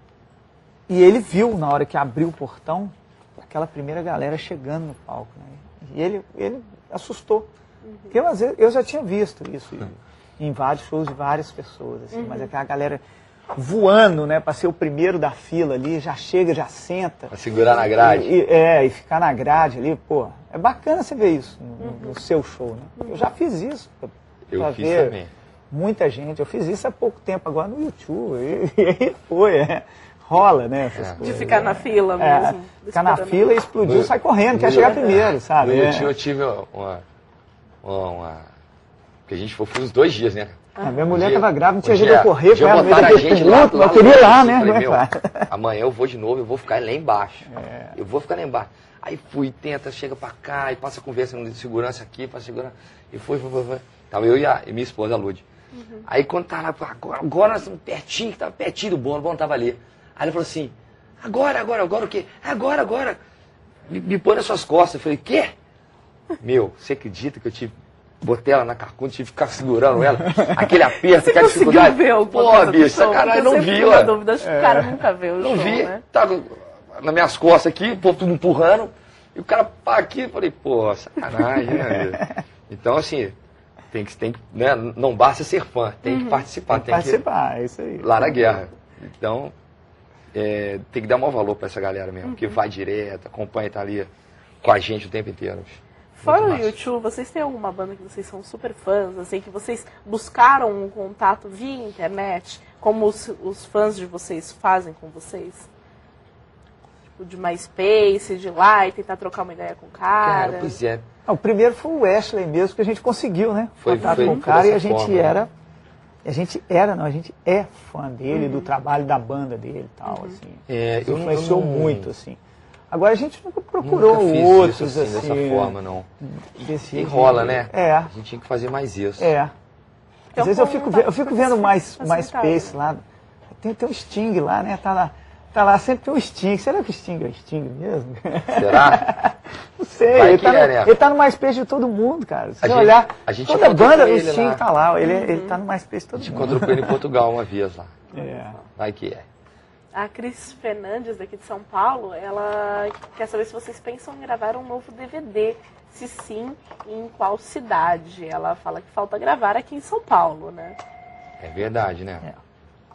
e ele viu na hora que abriu o portão, aquela primeira galera chegando no palco, né? E ele, ele assustou. Uhum. Porque eu, às vezes, eu já tinha visto isso uhum. em vários shows de várias pessoas, assim, uhum. mas aquela galera voando, né, para ser o primeiro da fila ali, já chega, já senta. Para segurar na grade. E, e, é, e ficar na grade ali, pô, é bacana você ver isso no, uhum. no seu show, né? Uhum. Eu já fiz isso. Pra, eu pra fiz ver também. Muita gente, eu fiz isso há pouco tempo agora no YouTube, e, e aí foi, é. Rola, né? Essas é. coisas, De ficar né? na fila é, mesmo. Ficar na fila e explodiu, no, sai correndo, quer chegar é. primeiro, sabe? No é. YouTube eu tive uma, uma, uma... Porque a gente foi, foi uns dois dias, né? A minha mulher estava grávida, não tinha um jeito de eu correr com ela. Botaram a gente lá, tumulto, lá, eu queria ir lá, né? Falei, meu, amanhã eu vou de novo, eu vou ficar lá embaixo. É. Eu vou ficar lá embaixo. Aí fui, tenta, chega pra cá, e passa conversa de segurança aqui, passa segurança. E foi, foi, foi, foi. Tava eu e, a, e minha esposa, a Lud. Uhum. Aí quando tava lá, agora, agora nós estamos pertinho, que tava pertinho do bolo, o bolo tava ali. Aí ele falou assim, agora, agora, agora o quê? Agora, agora. Me, me põe nas suas costas. Eu falei, quê? Meu, você acredita que eu tive... Botei ela na carcunda, tive que ficar segurando ela. Aquele aperto, aquela dificuldade. Ver o Pô, bicho, sacanagem, não vi, ó. Dúvida, acho que é. O cara nunca vê o Não show, vi, né? Tava nas minhas costas aqui, o povo tudo empurrando. E o cara pá aqui, eu falei, pô, sacanagem, né? Então, assim, tem que, tem que, né, não basta ser fã, tem que uhum. participar. Tem que tem participar, que, é isso aí. Lá na guerra. Então, é, tem que dar maior valor pra essa galera mesmo, uhum. que vai direto, acompanha, tá ali com a gente o tempo inteiro. Fora o YouTube, vocês têm alguma banda que vocês são super fãs, assim, que vocês buscaram um contato via internet, como os, os fãs de vocês fazem com vocês? Tipo, de MySpace, de lá e tentar trocar uma ideia com o cara? Cara, pois é. Ah, o primeiro foi o Ashley mesmo, que a gente conseguiu, né? Foi, contato foi com o cara e a gente forma, era... Né? A gente era, não, a gente é fã dele, uhum. do trabalho da banda dele e tal, uhum. assim. É, Isso influenciou não... muito, assim. Agora a gente nunca procurou nunca fiz outros isso, assim, assim. dessa forma, não. Desse e rola, né? É. A gente tinha que fazer mais isso. É. Às eu vezes eu fico, tá, eu fico vendo mais, mais Space lá. Tem, tem um Sting lá, né? Tá lá, tá lá sempre tem um Sting. Será que o Sting é o Sting mesmo? Será? Não sei. Ele tá, é, no, né? ele tá no MySpace de todo mundo, cara. Se você olhar, a gente toda banda, o Sting lá. tá lá. Ele, uhum. ele tá no MySpace de todo mundo. A gente encontrou com ele em Portugal uma vez lá. É. Vai que é. A Cris Fernandes, daqui de São Paulo, ela quer saber se vocês pensam em gravar um novo D V D. Se sim, em qual cidade? Ela fala que falta gravar aqui em São Paulo, né? É verdade, né? É.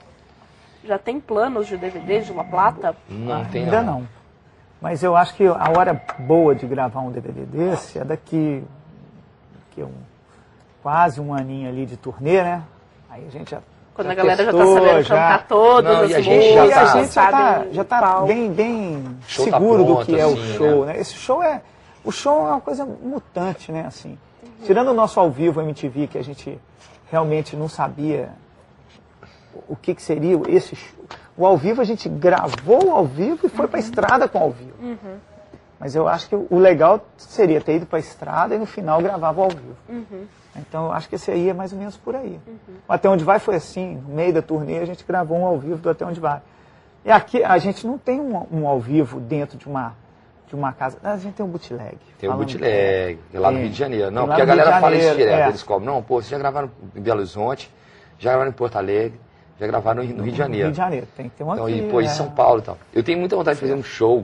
Já tem planos de D V D de La Plata? Não tem ainda não. não. Mas eu acho que a hora boa de gravar um D V D desse é daqui, daqui um, quase um aninho ali de turnê, né? Aí a gente já... Quando já a galera testou, já tá sabendo já... cantar todas não, as e a gente já, e tá, a gente já tá, já tá bem, bem seguro tá pronto, do que é assim, o show, né? né? Esse show é... O show é uma coisa mutante, né? Assim, uhum. Tirando o nosso ao vivo M T V, que a gente realmente não sabia o que, que seria esse show. O ao vivo a gente gravou ao vivo e foi uhum. para a estrada com ao vivo. Uhum. Mas eu acho que o legal seria ter ido para a estrada e no final gravava ao vivo. Uhum. Então eu acho que esse aí é mais ou menos por aí. Uhum. O Até Onde Vai foi assim, no meio da turnê a gente gravou um ao vivo do Até Onde Vai. E aqui a gente não tem um, um ao vivo dentro de uma, de uma casa, a gente tem um bootleg. Tem um bootleg, é lá no Rio de Janeiro. Não, lá porque a galera fala isso direto, é. eles cobram. Não, pô, vocês já gravaram em Belo Horizonte, já gravaram em Porto Alegre, já gravaram no, no Rio de Janeiro. Rio de Janeiro, tem que ter um então, aqui. E pô, é. em São Paulo e tal. Eu tenho muita vontade de fazer um show,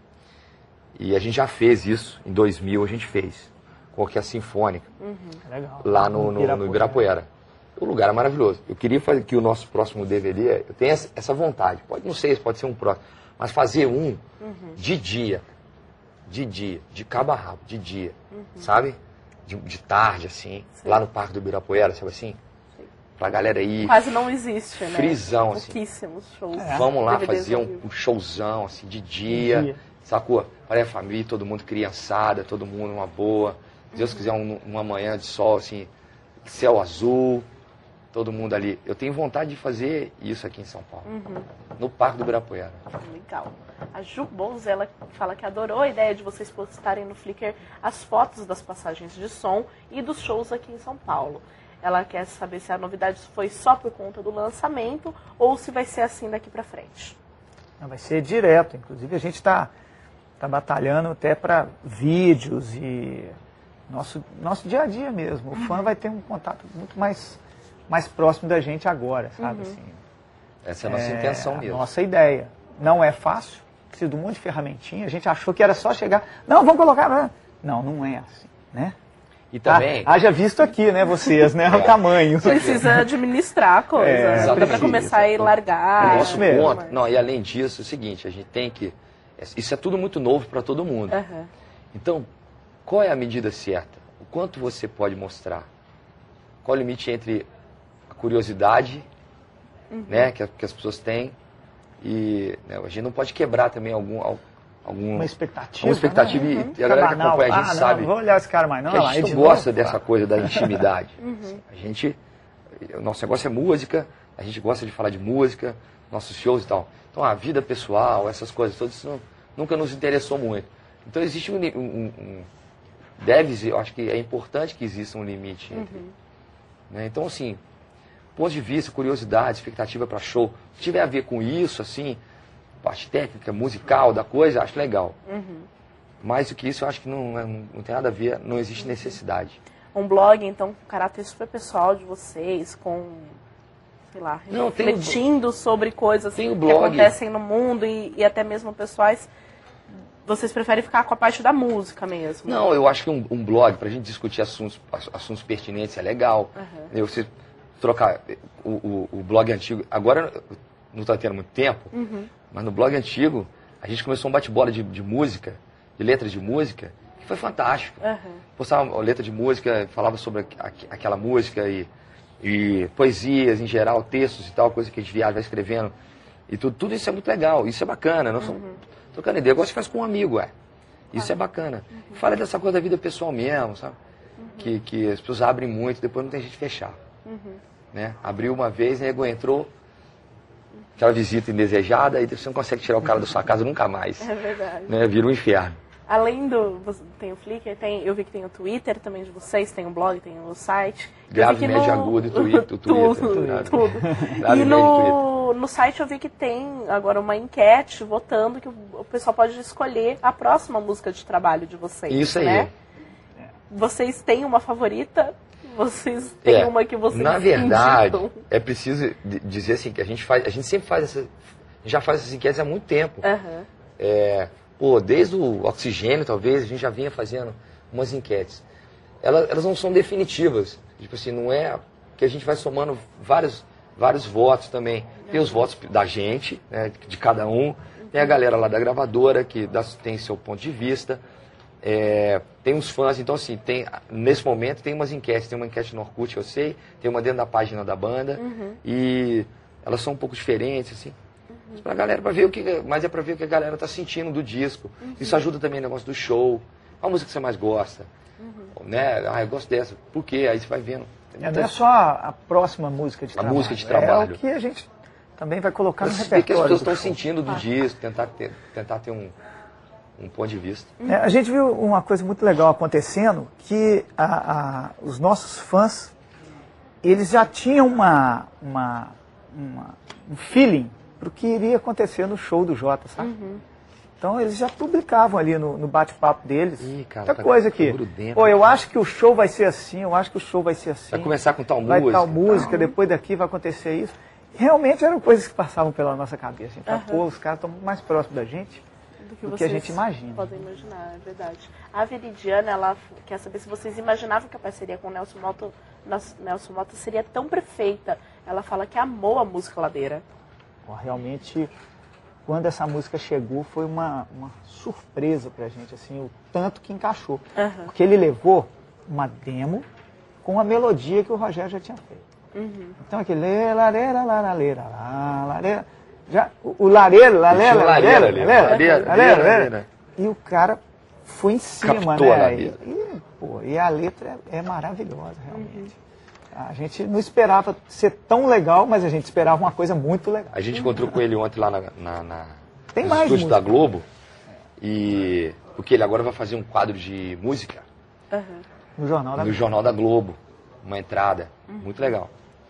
e a gente já fez isso, em dois mil a gente fez, com a Orquestra Sinfônica, uhum. Legal. lá no, no, no Ibirapuera. O lugar é maravilhoso. Eu queria fazer que o nosso próximo D V D, eu tenho essa vontade, pode, não sei, pode ser um próximo, mas fazer um uhum. de dia, de dia, de cabo a rabo, de dia, uhum. sabe? De, de tarde, assim, Sim. lá no Parque do Ibirapuera, sabe assim? Sim. Pra galera aí. Quase não existe, né? Frisão, assim. Pouquíssimos shows. É. Vamos lá D V Ds fazer um, um showzão, assim, de dia, dia. sacou? Para a família, todo mundo criançada, todo mundo uma boa. Se Deus uhum. quiser, um, uma manhã de sol, assim, céu azul, todo mundo ali. Eu tenho vontade de fazer isso aqui em São Paulo, uhum. no Parque do Ibirapuera. Legal. A Ju Bons, ela fala que adorou a ideia de vocês postarem no Flickr as fotos das passagens de som e dos shows aqui em São Paulo. Ela quer saber se a novidade foi só por conta do lançamento ou se vai ser assim daqui pra frente. Vai ser direto. Inclusive, a gente está tá batalhando até para vídeos e nosso, nosso dia a dia mesmo. O uhum. fã vai ter um contato muito mais, mais próximo da gente agora, sabe? Uhum. Assim, essa é a nossa é, intenção mesmo. A nossa ideia. Não é fácil, precisa de um monte de ferramentinha. A gente achou que era só chegar... Não, vamos colocar... Não, não é assim, né? E também... Ah, haja visto aqui, né, vocês, né? É. O tamanho. Precisa administrar a coisa. É, não dá pra começar e largar. O nosso ponto... Não, e além disso, é o seguinte, a gente tem que... Isso é tudo muito novo para todo mundo. Uhum. Então, qual é a medida certa? O quanto você pode mostrar? Qual o limite entre a curiosidade, uhum. né, que, que as pessoas têm, e né, a gente não pode quebrar também algum, algum uma expectativa, uma expectativa né? uhum. e a galera que acompanha a gente ah, sabe. Não, vou olhar esse cara mais não. A gente não gosta dessa coisa da intimidade. uhum. A gente, o nosso negócio é música, a gente gosta de falar de música, nossos shows e tal. Então a vida pessoal, essas coisas todas, isso não, nunca nos interessou muito. Então existe um, um, um deve, eu acho que é importante que exista um limite entre, uhum. né? Então assim, ponto de vista, curiosidade, expectativa para show, se tiver a ver com isso, assim, parte técnica, musical da coisa, acho legal. Uhum. Mais do que isso, eu acho que não, não, não tem nada a ver, não existe necessidade. Um blog, então, com caráter super pessoal de vocês, com, sei lá, não, refletindo tem, sobre coisas que acontecem no mundo e, e até mesmo pessoais, vocês preferem ficar com a parte da música mesmo? Não, eu acho que um, um blog, pra gente discutir assuntos, assuntos pertinentes, é legal. Uhum. Eu, você trocar o, o, o blog antigo, agora não está tendo muito tempo, uhum. mas no blog antigo a gente começou um bate-bola de, de música, de letras de música, que foi fantástico. Uhum. Postava uma letra de música, falava sobre a, aquela música e, e poesias em geral, textos e tal, coisa que a gente viaja, vai escrevendo. E tudo, tudo isso é muito legal, isso é bacana. Nós estamos uhum. trocando ideia, agora você faz com um amigo, ué. Isso ah. é bacana. Uhum. Fala dessa coisa da vida pessoal mesmo, sabe? Uhum. Que, que as pessoas abrem muito, depois não tem jeito de fechar. Uhum. Né? Abriu uma vez, nego entrou, aquela visita indesejada, e você não consegue tirar o cara da sua casa nunca mais. É verdade. Né? Vira um inferno. Além do... Tem o Flickr, tem, eu vi que tem o Twitter também de vocês, tem o blog, tem o site. Grave, médio, no... agudo e Twitter. tudo, Twitter, tudo. E no, no site eu vi que tem agora uma enquete votando que o pessoal pode escolher a próxima música de trabalho de vocês. Isso aí. Né? Vocês têm uma favorita? Vocês têm é, uma que vocês na verdade, indicam? É preciso dizer assim, que a gente faz, a gente sempre faz essa, já faz essas enquetes há muito tempo. Uhum. É, pô, desde o Oxigênio, talvez, a gente já vinha fazendo umas enquetes. Elas, elas não são definitivas, tipo assim, não é que a gente vai somando vários, vários votos também. Tem os votos da gente, né, de cada um, tem a galera lá da gravadora que dá, tem seu ponto de vista. É, tem uns fãs, então assim, tem, nesse momento tem umas enquetes, tem uma enquete no Orkut, eu sei, tem uma dentro da página da banda, uhum. e elas são um pouco diferentes, assim, uhum. pra galera, pra ver o que, mas é pra ver o que a galera tá sentindo do disco. Uhum. Isso ajuda também no negócio do show, qual a música que você mais gosta, uhum. né? Ah, eu gosto dessa, por quê? Aí você vai vendo. É, não é só a próxima música de a trabalho, música de trabalho. É o que a gente também vai colocar no Você vê que as repertório. pessoas estão do show. sentindo do disco, tentar ter, tentar ter um, um ponto de vista. É, a gente viu uma coisa muito legal acontecendo, que a, a, os nossos fãs, eles já tinham uma, uma, uma, um feeling para o que iria acontecer no show do Jota, sabe? Uhum. Então eles já publicavam ali no, no bate-papo deles. Ih, cara, Outra tá- coisa tá aqui. grudento, Pô, eu cara. acho que o show vai ser assim, eu acho que o show vai ser assim. Vai começar com tal vai música. tal música, depois daqui vai acontecer isso. Realmente eram coisas que passavam pela nossa cabeça. A gente fala, pô, os caras estão muito mais próximos da gente Do que, do que a vocês gente imagina. podem imaginar, é verdade. A Veridiana, ela quer saber se vocês imaginavam que a parceria com o Nelson Mota, Nelson Mota seria tão perfeita. Ela fala que amou a música Ladeira. Ó, realmente, quando essa música chegou, foi uma, uma surpresa pra gente, assim, o tanto que encaixou. Uhum. Porque ele levou uma demo com a melodia que o Rogério já tinha feito. Uhum. Então aquele lareira, lareira, lá, lareira. Já, o, o lareiro, lareira, Tinha um lareira, lareira ali, lareira, lareira, lareira, lareira, lareira. lareira. E o cara foi em cima, Captou né? a lareira. E, e, pô, e a letra é, é maravilhosa, realmente. A gente não esperava ser tão legal, mas a gente esperava uma coisa muito legal. A gente encontrou com ele ontem lá na, na, na Tem nos mais estúdios música. da Globo. E porque ele agora vai fazer um quadro de música Uhum. No jornal da no Jornal da Globo. Uma entrada. Muito legal.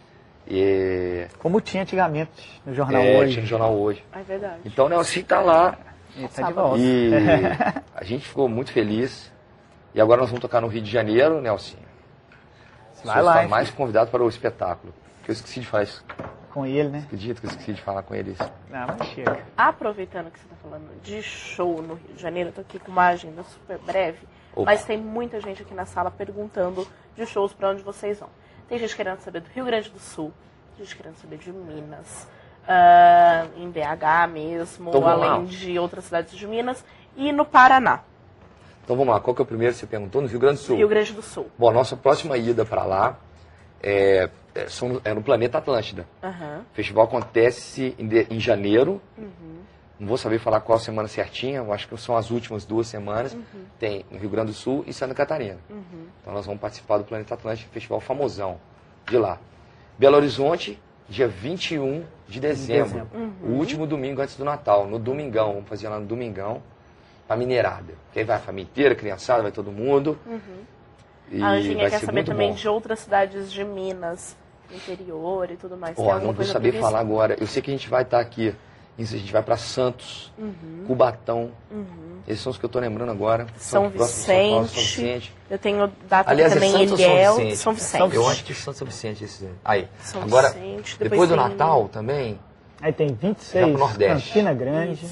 E Como tinha antigamente no jornal é, hoje. tinha no jornal hoje. É verdade. Então o Nelson tá lá. Ele tá de volta. E a gente ficou muito feliz. E agora nós vamos tocar no Rio de Janeiro, Nelson. Vai Você lá, está hein, mais convidado para o espetáculo. Que eu esqueci de falar isso. Com ele, né? Acredito que eu esqueci de falar com ele isso. Não, mas chega. Aproveitando que você está falando de show no Rio de Janeiro, eu tô aqui com uma agenda super breve, Opa. mas tem muita gente aqui na sala perguntando de shows para onde vocês vão. Tem gente querendo saber do Rio Grande do Sul, tem gente querendo saber de Minas, ah, em B H mesmo, Então vamos lá. além de outras cidades de Minas, e no Paraná, Então vamos lá, qual que é o primeiro que você perguntou? No Rio Grande do Sul. Rio Grande do Sul. Bom, a nossa próxima ida para lá é, é, são- é no Planeta Atlântida. Aham. O festival acontece em, de- em janeiro. Não vou saber falar qual semana certinha, eu acho que são as últimas duas semanas. Tem no Rio Grande do Sul e Santa Catarina. Então nós vamos participar do Planeta Atlântida, festival famosão de lá. Belo Horizonte, dia vinte e um de dezembro. O último domingo antes do Natal, no Domingão. Vamos fazer lá no Domingão, pra mineirada. Que aí vai a família inteira, criançada, vai todo mundo. E A Anjinha vai quer ser saber muito também bom. de outras cidades de Minas, interior e tudo mais. Tem Ó, alguma não vou coisa saber prevista? falar agora. Eu sei que a gente vai estar aqui. A gente vai para Santos, Cubatão. Esses são os que eu estou lembrando agora. São próximos de São Paulo, Vicente. São Vicente. Eu tenho data Aliás, aqui é também em Santos ou São Ilhéus. Vicente? São Vicente. Eu acho que São São Vicente esse. Aí. São Agora, Vicente, depois, depois do tem- Natal também, Aí tem vinte e Já seis, pro Nordeste. Campina Grande.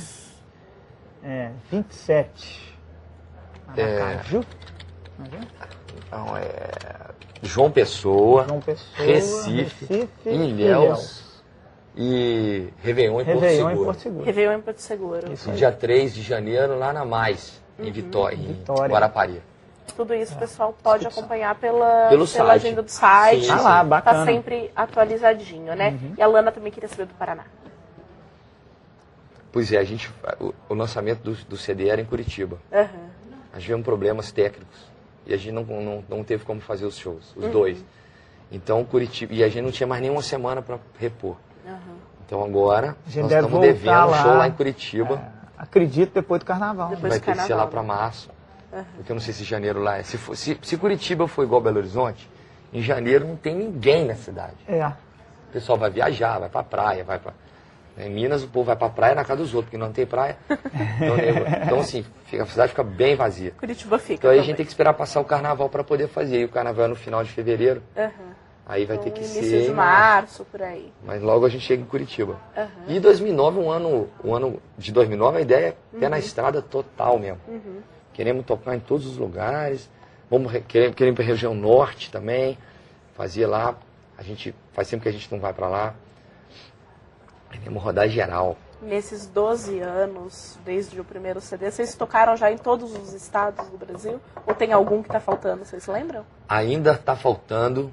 É, vinte e sete, Aracaju. então, é João Pessoa, João Pessoa, Recife, Recife, Ilhéus e Réveillon em Porto Réveillon em Seguro. Porto Seguro. Réveillon em Porto Seguro. Isso E aí. dia três de janeiro, lá na Mais, em Vitória, em Vitória. Guarapari. Tudo isso o pessoal pode acompanhar pela, Pelo pela site. agenda do site. Sim, Ah lá, bacana. Tá sempre atualizadinho, né? E a Lana também queria saber do Paraná. Pois é, a gente, o, o lançamento do, do C D era em Curitiba. Aham. A gente tivemos problemas técnicos e a gente não, não, não teve como fazer os shows, os dois. Então, Curitiba, e a gente não tinha mais nenhuma semana para repor. Então agora, A gente nós deve estamos voltar devendo um lá. show lá em Curitiba. É, acredito depois do carnaval. Depois- Vai do ter que ser carnaval, lá para né? março. Porque eu não sei se janeiro lá é. Se, for- se, se Curitiba for igual Belo Horizonte, em janeiro não tem ninguém na cidade. É. O pessoal vai viajar, vai pra praia, vai pra... Em Minas o povo vai pra praia na casa dos outros, porque não tem praia. Então, nego- então assim, fica- a cidade fica bem vazia. Curitiba fica. Então aí a também. gente tem que esperar passar o carnaval para poder fazer. E o carnaval é no final de fevereiro. Aham. Aí vai ter Então, que início ser. de em março. março, por aí. Mas logo a gente chega em Curitiba. Aham. E dois mil e nove, um ano, um ano de dois mil e nove, a ideia é pé na estrada total mesmo. Queremos tocar em todos os lugares. Vamos re- queremos, queremos ir para a região norte também. Fazer lá. A gente faz tempo que a gente não vai para lá. Queremos rodar geral. Nesses doze anos, desde o primeiro C D, vocês tocaram já em todos os estados do Brasil? Ou tem algum que tá faltando, vocês lembram? Ainda está faltando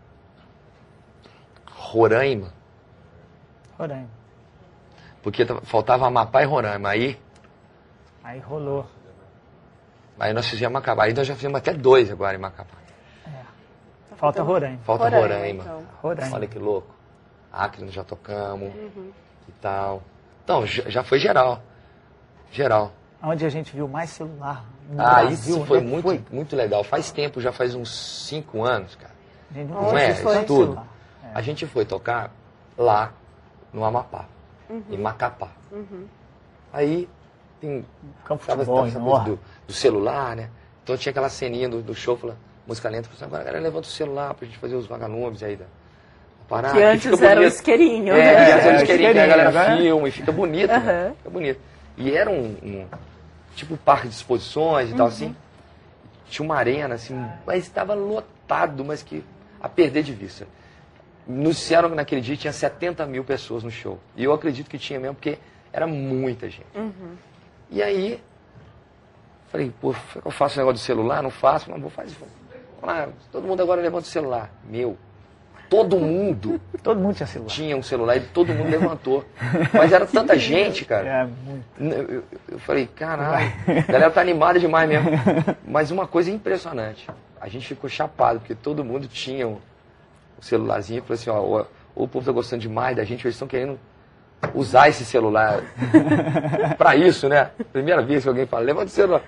Roraima. Roraima. Porque tá- faltava Amapá e Roraima. Aí, Aí rolou. aí nós fizemos Macapá. Aí nós já fizemos até dois agora em Macapá. Tá Falta faltando Roraima. Falta Roraima. então. Roraima. Olha que louco. Acre nós já tocamos uhum. e tal. Então, já, já foi geral. Geral. Onde a gente viu mais celular no Ah, Brasil, isso foi né? muito, foi muito legal. Faz tempo, já faz uns cinco anos, cara. Não é? Isso Isso tudo. É. A gente foi tocar lá no Amapá, uhum. em Macapá. Uhum. Aí tem campo tava, futebol, essa coisa do, do celular, né? Então tinha aquela ceninha do, do show, falando, música lenta, falando, agora galera, levanta o celular pra gente fazer os vagalumes aí da parada. Que antes era o isqueirinho, é, né? É, era o isqueirinho, que a galera agora... filma e fica bonito, uhum. né? Fica bonito. E era um, um tipo parque de exposições e uhum. tal, assim. Tinha uma arena, assim, mas estava lotado, mas que a perder de vista. Nos disseram que naquele dia tinha setenta mil pessoas no show. E eu acredito que tinha mesmo, porque era muita gente. Uhum. E aí, falei, pô, eu faço o negócio do celular? Não faço, não vou fazer. Ah, todo mundo agora levanta o celular. Meu, todo mundo. Todo mundo tinha celular. Tinha um celular e todo mundo levantou. Mas era tanta gente, cara. É, muito. Eu, eu falei, caralho, a galera tá animada demais mesmo. Mas uma coisa impressionante, a gente ficou chapado, porque todo mundo tinha o um celularzinho e falou assim, ó, ou, ou o povo tá gostando demais da gente, ou eles estão querendo usar esse celular pra isso, né? Primeira vez que alguém fala, levanta o celular.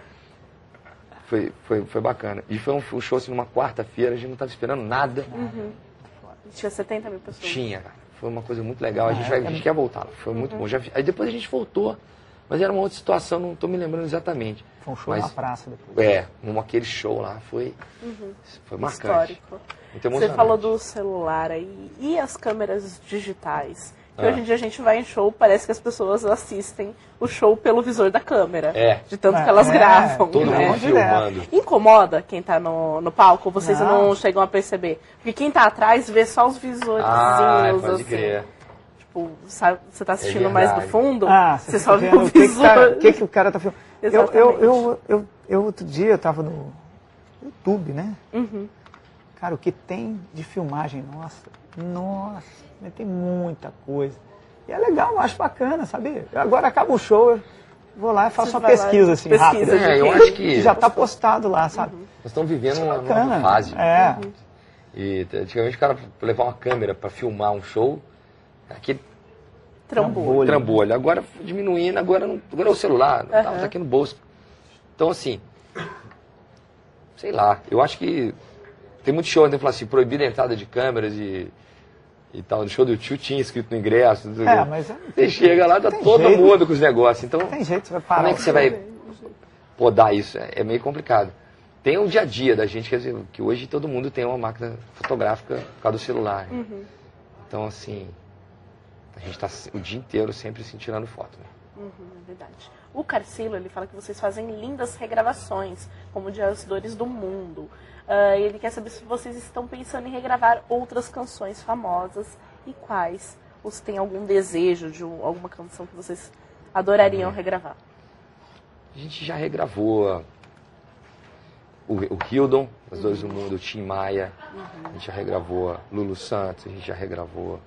Foi, foi, foi bacana. E foi um, um show assim, numa quarta-feira, a gente não estava esperando nada. Uhum. Tinha setenta mil pessoas. Tinha, cara. Foi uma coisa muito legal. A gente, vai, a gente quer voltar. Foi muito uhum. bom. Já, aí depois a gente voltou, mas era uma outra situação, não estou me lembrando exatamente. Foi um show mas, na praça depois. É, um, aquele show lá foi, uhum. foi marcante. Histórico. Muito emocionante. Você falou do celular aí. E as câmeras digitais? Que ah. hoje em dia a gente vai em show, parece que as pessoas assistem o show pelo visor da câmera. É. De tanto é, que elas é, gravam. Todo né? mundo filmando. Incomoda quem tá no, no palco, ou vocês não. não chegam a perceber? Porque quem tá atrás vê só os visorzinhos, ah, pode assim. crer. Tipo, sabe, você tá assistindo é mais do fundo, ah, você, você só vê o que visor. O que, que o cara tá filmando? Eu, eu, eu, eu, eu, outro dia, eu tava no YouTube, né? Uhum. Cara, o que tem de filmagem, nossa, nossa, tem muita coisa. E é legal, eu acho bacana, sabe? Agora acaba o show, eu vou lá e faço Você uma pesquisa, lá, assim, pesquisa rápida. É, eu acho que... Já tá postado lá, sabe? Uhum. Nós estamos vivendo uma bacana. nova fase. É. Uhum. E antigamente o cara levar uma câmera para filmar um show, aquele trambolho. trambolho. Agora diminuindo, agora, não, agora é o celular, uhum. tá, tá aqui no bolso. Então, assim, sei lá, eu acho que tem muito show, né? Falar assim, proibir a entrada de câmeras e, e tal. No show do tio tinha escrito no ingresso. É, mas... Você chega lá, tá todo jeito. mundo com os negócios. Então, tem jeito, você vai parar. como é que você vai podar isso? É, é meio complicado. Tem o dia a dia da gente, quer dizer, que hoje todo mundo tem uma máquina fotográfica por causa do celular. Né? Uhum. Então, assim, a gente está o dia inteiro sempre se tirando foto. Né? Uhum, é verdade. O Carcilo, ele fala que vocês fazem lindas regravações, como de As Dores do Mundo. Uh, ele quer saber se vocês estão pensando em regravar outras canções famosas e quais. Ou se tem algum desejo de um, alguma canção que vocês adorariam uhum. regravar. A gente já regravou o, o Hildon, As uhum. Dores do Mundo, o Tim Maia. Uhum. A gente já regravou Lulu Santos, a gente já regravou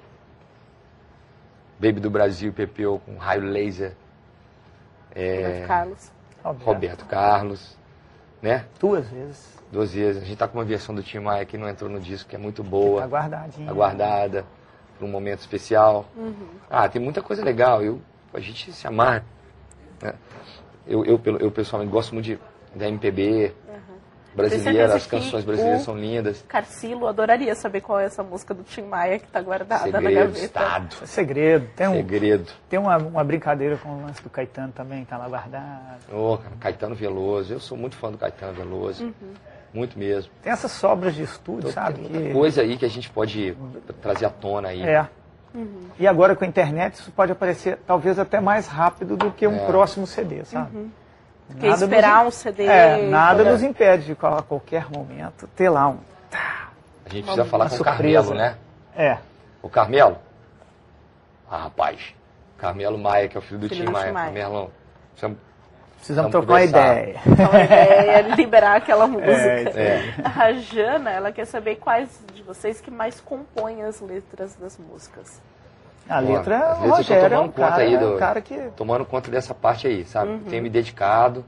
Baby do Brasil, Pepeu com Raio Laser. É, Roberto Carlos. Roberto. Roberto Carlos, né? Duas vezes. Duas vezes. A gente tá com uma versão do Tim Maia que não entrou no disco, que é muito boa. Tá guardadinha. Tá guardada, para um momento especial. Uhum. Ah, tem muita coisa legal. Eu, a gente se amarra. Né? Eu, eu, eu, pessoalmente, gosto muito de, da M P B. Uhum. Brasileira, as canções brasileiras são lindas. Carcilo adoraria saber qual é essa música do Tim Maia que está guardada Segredo, na gaveta. Estado. É segredo. Tem um, segredo. Tem uma, uma brincadeira com o lance do Caetano também, tá lá guardado. Oh, cara, Caetano Veloso. Eu sou muito fã do Caetano Veloso. Uhum. Muito mesmo. Tem essas sobras de estúdio, então, sabe? Tem muita que... coisa aí que a gente pode trazer à tona aí. É. Uhum. E agora com a internet isso pode aparecer talvez até mais rápido do que um é. próximo C D, sabe? Uhum. Porque nada esperar nos, um C D... É, nada nos impede de a qualquer momento ter lá um... A gente precisa falar com o Carmelo, né? É. O Carmelo? Ah, rapaz. Carmelo Maia, que é o filho do filho Tim Maia. Maia. Carmelão, precisamos, precisamos trocar uma ideia. Uma ideia, liberar aquela música. É, é. A Jana, ela quer saber quais de vocês que mais compõem as letras das músicas. A letra é o Rogério, tomando conta cara, aí do, é cara que... tomando conta dessa parte aí, sabe? Uhum. Tenho me dedicado,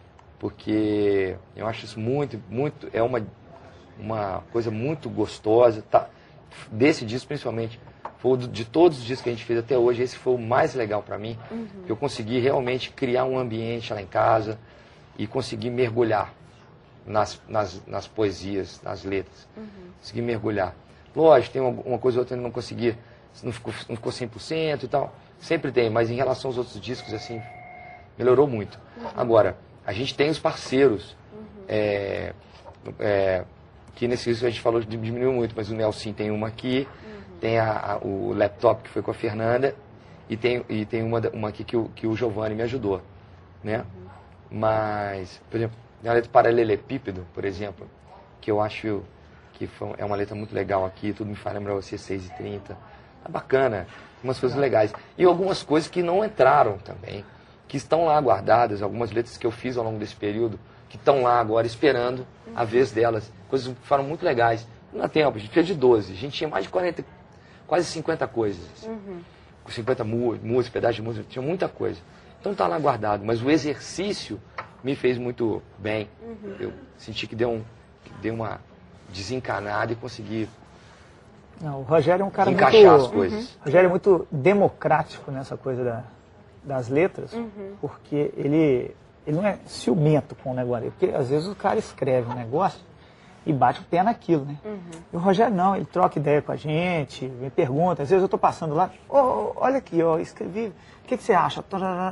porque eu acho isso muito, muito, é uma, uma coisa muito gostosa, tá? Desse disco principalmente, Foi de todos os discos que a gente fez até hoje, esse foi o mais legal para mim, Uhum. que eu consegui realmente criar um ambiente lá em casa e conseguir mergulhar nas, nas, nas poesias, nas letras. Uhum. Consegui mergulhar. Lógico, tem uma, uma coisa ou outra que eu não consegui, não ficou, não ficou cem por cento e tal. Sempre tem, mas em relação aos outros discos, assim, melhorou muito. Uhum. Agora, a gente tem os parceiros, uhum. é, é, que nesse disco a gente falou que diminuiu muito, mas o Nelson tem uma aqui, uhum. tem a, a, o laptop que foi com a Fernanda, e tem, e tem uma, uma aqui que o, que o Giovanni me ajudou, né? Uhum. Mas, por exemplo, a letra Paralelepípedo, por exemplo, que eu acho que foi, é uma letra muito legal aqui, tudo me faz lembrar você, seis e trinta, tá bacana, umas coisas legais. E algumas coisas que não entraram também, que estão lá guardadas, algumas letras que eu fiz ao longo desse período, que estão lá agora esperando a vez delas. Coisas que foram muito legais. Não dá tempo, a gente fez de doze, a gente tinha mais de quarenta, quase cinquenta coisas. Uhum. cinquenta músicas, pedaços de música, tinha muita coisa. Então tá lá guardado, mas o exercício me fez muito bem. Uhum. Eu senti que deu, um, que deu uma desencanada e consegui Não, o Rogério é um cara encaixar muito, as coisas. Uhum. O Rogério é muito democrático nessa coisa da, das letras, uhum. porque ele, ele não é ciumento com o negócio, porque às vezes o cara escreve um negócio e bate o pé naquilo, né? Uhum. E o Rogério não, ele troca ideia com a gente, me pergunta, às vezes eu estou passando lá, oh, olha aqui, ó, escrevi, o que, que você acha?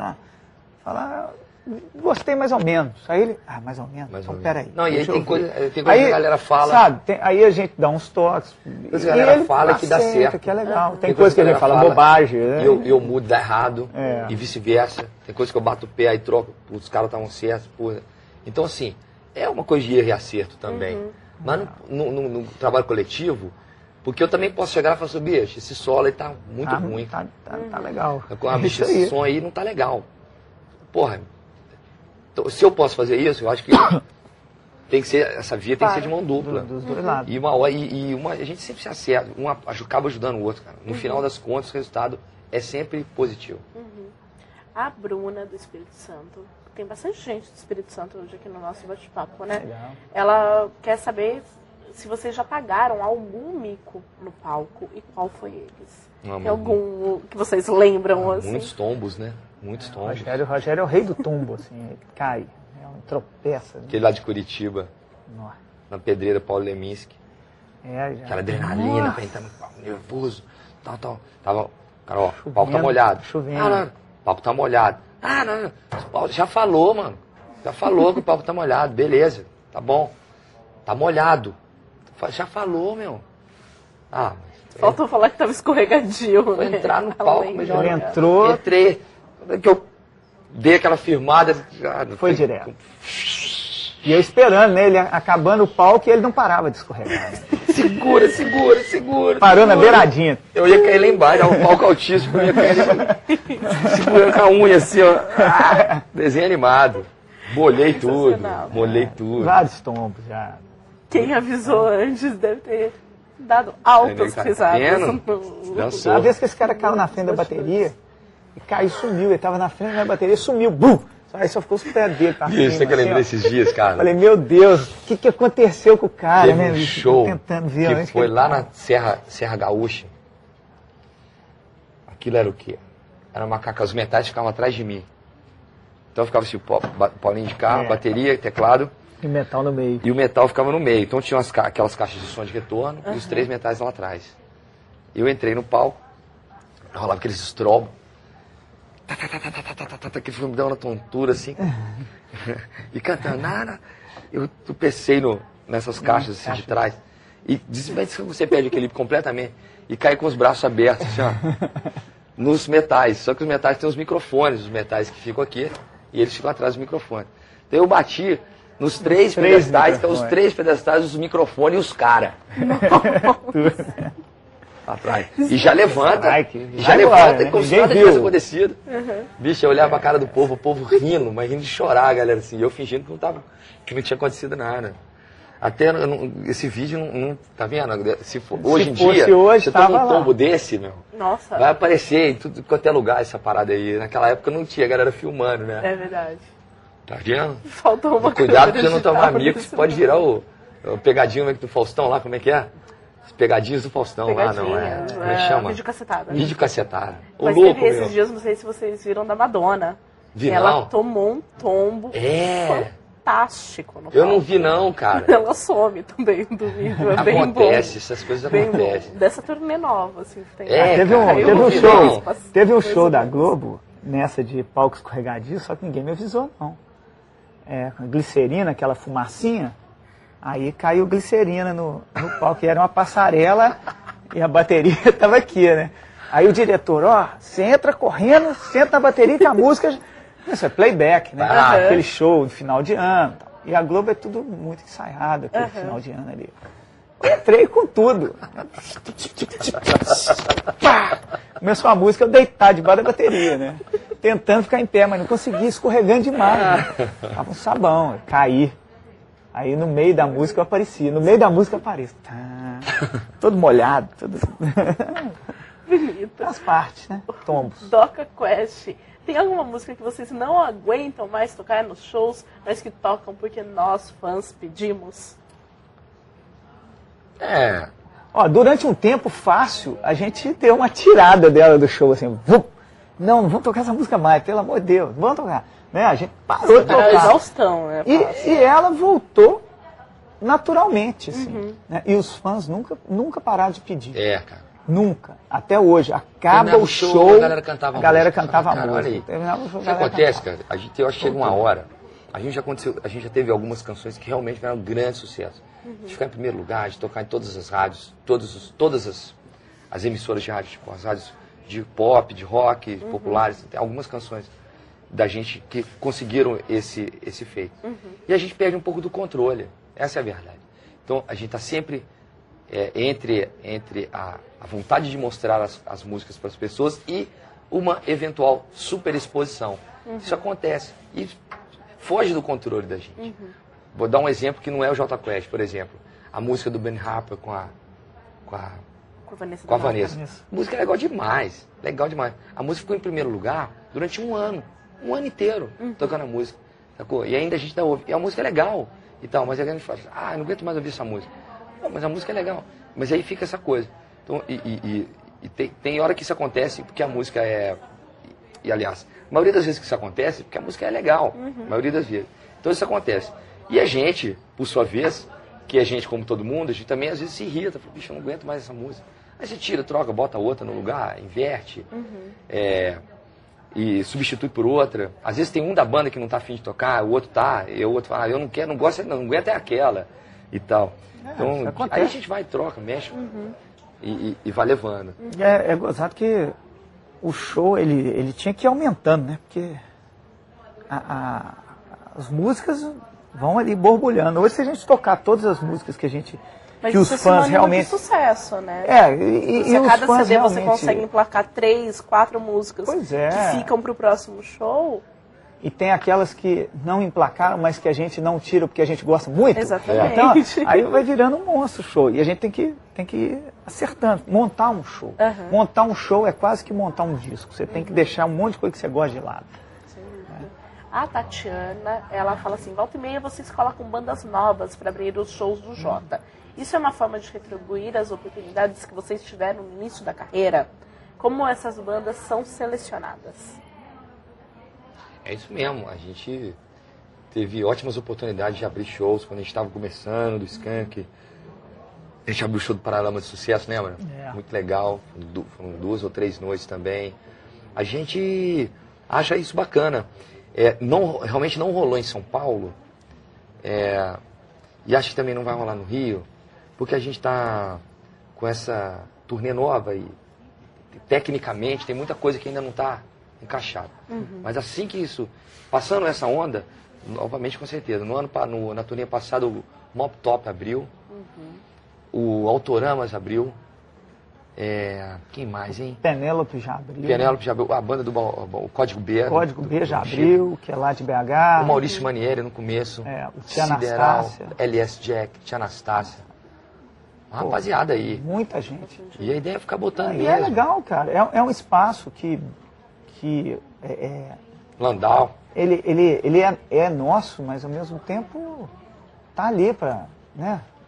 Fala, gostei mais ou menos. Aí ele, ah, mais ou menos, mais então ou peraí. Não, e aí tem coisa, tem coisa aí, que a galera fala. Sabe, tem, aí a gente dá uns toques. Coisa que a galera fala que dá certo. Que é legal. Tem, tem coisa que a gente fala, fala bobagem. Né? E eu, eu mudo, dá errado. É. E vice-versa. Tem coisa que eu bato o pé, aí troco, os caras estavam certos. Porra. Então, assim, é uma coisa de erro e acerto também. Uhum. Mas no, no, no trabalho coletivo, porque eu também posso chegar e falar assim, bicho, esse solo aí tá muito ah, ruim. Tá, tá, tá legal. Ah, bicho, esse som aí não tá legal. Porra, se eu posso fazer isso, eu acho que tem que ser, essa via tem que ser de mão dupla. Dos dois lados. E, uma, e, e uma, a gente sempre se acerta, um acaba ajudando o outro, cara. No uhum. final das contas, o resultado é sempre positivo. Uhum. A Bruna, do Espírito Santo, tem bastante gente do Espírito Santo hoje aqui no nosso bate-papo, né? Legal. Ela quer saber se vocês já pagaram algum mico no palco e qual foi eles. Não, tem algum que vocês lembram, ah, assim? Muitos tombos, né? Muitos é, tombos. O Rogério, o Rogério é o rei do tombo, assim, ele cai, é um tropeça. Né? Aquele lá de Curitiba, Nossa. Na pedreira Paulo Leminski. É, já. Aquela adrenalina, entrando nervoso, tal, tal. Tava, cara, ó, o palco tá molhado. Chovendo. Ah, não, o palco tá molhado. Ah, não, não, já falou, mano. Já falou que o palco tá molhado, beleza, tá bom. Tá molhado. Já falou, meu. Ah, mas... Faltou é... falar que tava escorregadio, Foi né? entrar no palco, mas já ele entrou. Entrei. Que eu dei aquela firmada. Já, foi direto. E eu esperando, né? Ele acabando o palco e ele não parava de escorregar. Segura, segura, segura. Parou segura. na beiradinha. Eu ia cair lá embaixo, o palco altíssimo, eu ia cair lá segurando com a unha assim, ó. Ah, desenho animado. Molhei tudo, molhei é, tudo. Vários tombos já. Quem avisou antes deve ter dado altas tá risadas. Dançou. Uma vez que esse cara caiu na frente da bateria, e caiu e sumiu. Ele tava na frente da bateria, sumiu. Bum! Aí só ficou os pés dele pra cima. Isso, você que assim, lembra desses dias, cara? Falei, meu Deus, o que, que aconteceu com o cara, Teve né? um show tentando ver que foi que lá na Serra, Serra Gaúcha. Aquilo era o quê? Era uma caca, os metais ficavam atrás de mim. Então ficava assim, o Paulinho de carro, é. bateria, teclado. E o metal no meio. E o metal ficava no meio. Então tinha umas, aquelas caixas de som de retorno uhum. e os três metais lá atrás. Eu entrei no palco, rolava aqueles estrobos. Tá, tá, tá, tá, tá, tá, tá, tá, que foi me dando uma tontura assim. E cantando, nada. Eu tropecei no, nessas caixas assim de trás. E disse, mas você perde o equilíbrio completamente. E cai com os braços abertos, assim, ó. Nos metais. Só que os metais têm os microfones, os metais que ficam aqui. E eles ficam atrás do microfone. Então eu bati nos três, três pedestais, que são os três pedestais, os microfones e os caras. Atrás. E já levanta, Ai, que... já levanta agora, né? Como se nada tivesse acontecido. Uhum. Bicho, eu olhava a cara do povo, o povo rindo, mas rindo de chorar, galera, assim. Eu fingindo que não, tava, que não tinha acontecido nada. Até não, esse vídeo não, não. Tá vendo? Se for, hoje Se em dia, hoje, você toma um tombo lá. desse, meu. Nossa. Vai aparecer em tudo quanto é lugar essa parada aí. Naquela época não tinha, a galera filmando, né? É verdade. Tá vendo? Faltou uma Cuidado pra você não tomar digital, mico, você pode virar o, o pegadinho do Faustão lá, como é que é? As pegadinhas do Faustão lá, não é? Como é que chama? Vídeo cacetado. Vídeo cacetado. O Mas louco, teve esses meu. dias, não sei se vocês viram, da Madonna. Vi, ela não? tomou um tombo É. fantástico no Eu não palco. vi não, cara. Ela some também do vídeo, é bem bom. Acontece, essas coisas Bem acontecem. bom. Dessa turnê nova, assim, que tem. É, Ah, teve um, cara, teve eu um não vi, show, não. teve um Coisa show da boa. Globo, nessa de palco escorregadio, só que ninguém me avisou, não. É, com glicerina, aquela fumacinha, aí caiu glicerina no, no palco, e era uma passarela, e a bateria estava aqui, né? Aí o diretor, ó, você entra correndo, senta na bateria que a música... Isso é playback, né? Ah, Aquele show no final de ano. Tal. E a Globo é tudo muito ensaiado, aquele Uhum. final de ano ali. Eu entrei com tudo. Pá! Começou a música, eu deitar debaixo da bateria, né? Tentando ficar em pé, mas não conseguia, escorregando demais. Né? Tava um sabão, eu caí. Aí no meio da música eu aparecia. No meio da música eu apareço. Tá, todo molhado, todo... Bonito. As partes, né? Tombos. Doca Quest. Tem alguma música que vocês não aguentam mais tocar nos shows, mas que tocam porque nós, fãs, pedimos? É. Ó, durante um tempo fácil, a gente deu uma tirada dela do show, assim, vup. Não, não vamos tocar essa música mais, pelo amor de Deus, vamos tocar. Né? A gente parou de Era tocar. exaustão, né? E, e ela voltou naturalmente, assim. Uhum. Né? E os fãs nunca, nunca pararam de pedir. É, cara. Nunca. Até hoje. Acaba Terminava o show, a galera cantava a a galera música. cantava Cara, a olha música. aí. Terminava o show, O a que galera acontece, cantava. cara? A gente, eu acho que chega uma hora. A gente já aconteceu, a gente já teve algumas canções que realmente tiveram um grande sucesso. Uhum. De ficar em primeiro lugar, de tocar em todas as rádios, todos os, todas as, as emissoras de rádio, tipo as rádios de pop, de rock, uhum. populares. Tem algumas canções da gente que conseguiram esse, esse feito. Uhum. E a gente perde um pouco do controle. Essa é a verdade. Então a gente está sempre é, entre, entre a, a vontade de mostrar as, as músicas para as pessoas e uma eventual superexposição. Uhum. Isso acontece. E foge do controle da gente. Uhum. Vou dar um exemplo que não é o Jota Quest, por exemplo. A música do Ben Harper com a, com a, com a Vanessa. Com a Vanessa. A música é legal demais. Legal demais. A música ficou em primeiro lugar durante um ano. Um ano inteiro uhum. tocando a música. Sacou? E ainda a gente dá ouve. E a música é legal e tal. Mas aí a gente fala, ah, eu não aguento mais ouvir essa música. Não, mas a música é legal. Mas aí fica essa coisa. Então, e, e, e, e tem, tem hora que isso acontece porque a música é... E, e aliás, a maioria das vezes que isso acontece porque a música é legal. Uhum. A maioria das vezes. Então isso acontece. E a gente, por sua vez, que a gente, como todo mundo, a gente também às vezes se irrita. Fala, bicho, eu não aguento mais essa música. Aí você tira, troca, bota outra no lugar, inverte. Uhum. É, e substitui por outra. Às vezes tem um da banda que não tá afim de tocar, o outro tá, e o outro fala, ah, eu não quero, não gosto, não, não aguento é aquela. E tal. É, então, aí a gente vai, troca, mexe uhum. e, e, e vai levando. É, é gozado que o show, ele, ele tinha que ir aumentando, né? Porque a, a, as músicas vão ali borbulhando. Hoje, se a gente tocar todas as músicas que a gente... Mas que os fãs realmente... de sucesso, né? É, e, se e a cada os fãs C D realmente... você consegue emplacar três, quatro músicas pois é. que ficam pro próximo show... E tem aquelas que não emplacaram, mas que a gente não tira porque a gente gosta muito. Exatamente. Então, aí vai virando um monstro show. E a gente tem que, tem que ir acertando, montar um show. Uhum. Montar um show é quase que montar um disco. Você tem que deixar um monte de coisa que você gosta de lado. É. A Tatiana, ela fala assim, volta e meia vocês colocam bandas novas para abrir os shows do Jota. Isso é uma forma de retribuir as oportunidades que vocês tiveram no início da carreira? Como essas bandas são selecionadas? É isso mesmo, a gente teve ótimas oportunidades de abrir shows quando a gente estava começando, do Skank. A gente abriu o show do Paralama de Sucesso, lembra? É. Muito legal, foram duas ou três noites também. A gente acha isso bacana. É, não, realmente não rolou em São Paulo, é, e acho que também não vai rolar no Rio, porque a gente está com essa turnê nova e tecnicamente tem muita coisa que ainda não está encaixado. Uhum. Mas assim que isso, passando essa onda, novamente com certeza, no ano, no, na turnê passada o Mop Top abriu, uhum. o Autoramas abriu, é, quem mais, hein? Penélope já abriu. Penélope já abriu, a banda do o Código B. O Código do, B do, já do abriu, que é lá de B H. O Maurício Manieri no começo. É, o Tia Sideral, Anastácia. L S Jack, Tia Anastácia. Uma rapaziada aí. Muita gente. E a ideia é ficar botando e mesmo. E é legal, cara. É, é um espaço que... que é, é, Landau. Ele, ele, ele é, é nosso, mas ao mesmo tempo tá ali para, né,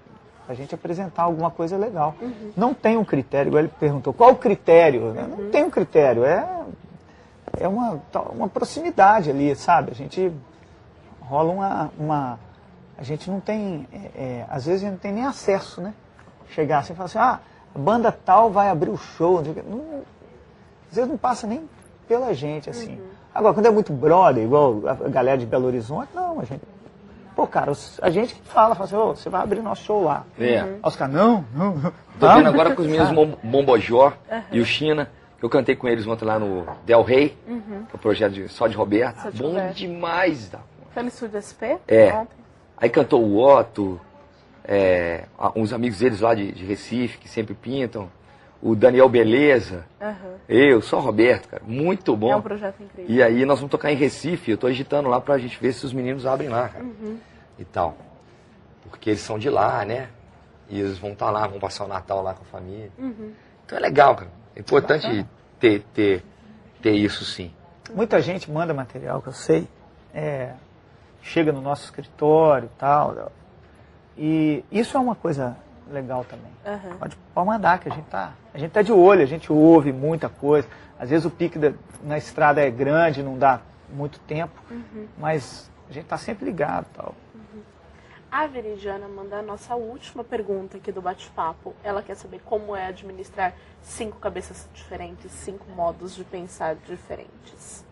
para a gente apresentar alguma coisa legal. Uhum. Não tem um critério, igual ele perguntou, qual o critério? Uhum. Não tem um critério, é, é uma, uma proximidade ali, sabe? A gente rola uma... uma a gente não tem, é, é, às vezes a gente não tem nem acesso, né? Chegar assim e falar assim, ah, a banda tal vai abrir o show. Não, às vezes não passa nem pela gente, assim. Uhum. Agora, quando é muito brother, igual a galera de Belo Horizonte, não, a gente... Pô, cara, a gente que fala, fala assim, ô, você vai abrir nosso show lá. É. Uhum. Aí os caras, não, não, não. Tô vendo agora com os meninos Bombojó uhum. e o China, que eu cantei com eles ontem lá no Del Rey, uhum. que é o projeto de, só de Roberto. Só de Bom Roberto. Demais. Da... Foi no Estúdio S P? É. Ontem. Aí cantou o Otto, é, uns amigos deles lá de, de Recife, que sempre pintam. O Daniel Beleza, uhum. eu, só o Roberto, cara, muito bom. É um projeto incrível. E aí nós vamos tocar em Recife, eu tô agitando lá pra gente ver se os meninos abrem lá, cara. Uhum. E tal. Porque eles são de lá, né? E eles vão estar lá, vão passar o Natal lá com a família. Uhum. Então é legal, cara. É importante ter, ter, ter isso, sim. Muita gente manda material, que eu sei, é, chega no nosso escritório e tal. E isso é uma coisa legal também. Uhum. Pode, pode mandar, que a gente tá, a gente tá de olho, a gente ouve muita coisa. Às vezes o pique da, na estrada é grande, não dá muito tempo, uhum. mas a gente tá sempre ligado e tal. Uhum. A Veridiana manda a nossa última pergunta aqui do bate-papo. Ela quer saber como é administrar cinco cabeças diferentes, cinco modos de pensar diferentes.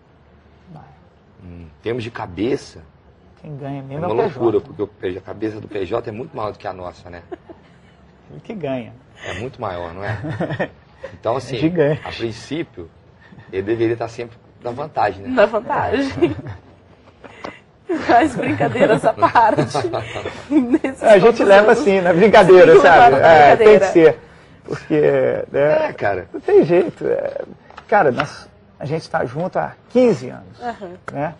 Em termos de cabeça, quem ganha mesmo é uma é o loucura, porque a cabeça do P J é muito maior do que a nossa, né? Ele que ganha. É muito maior, não é? Então, assim, é a princípio, ele deveria estar sempre na vantagem, né? Na vantagem. Mas brincadeiras à parte. A gente leva assim, na brincadeira, Sim, sabe? É, tem que ser. Porque, né, é, cara. Não tem jeito. É, cara, nós, a gente está junto há quinze anos, uhum. né?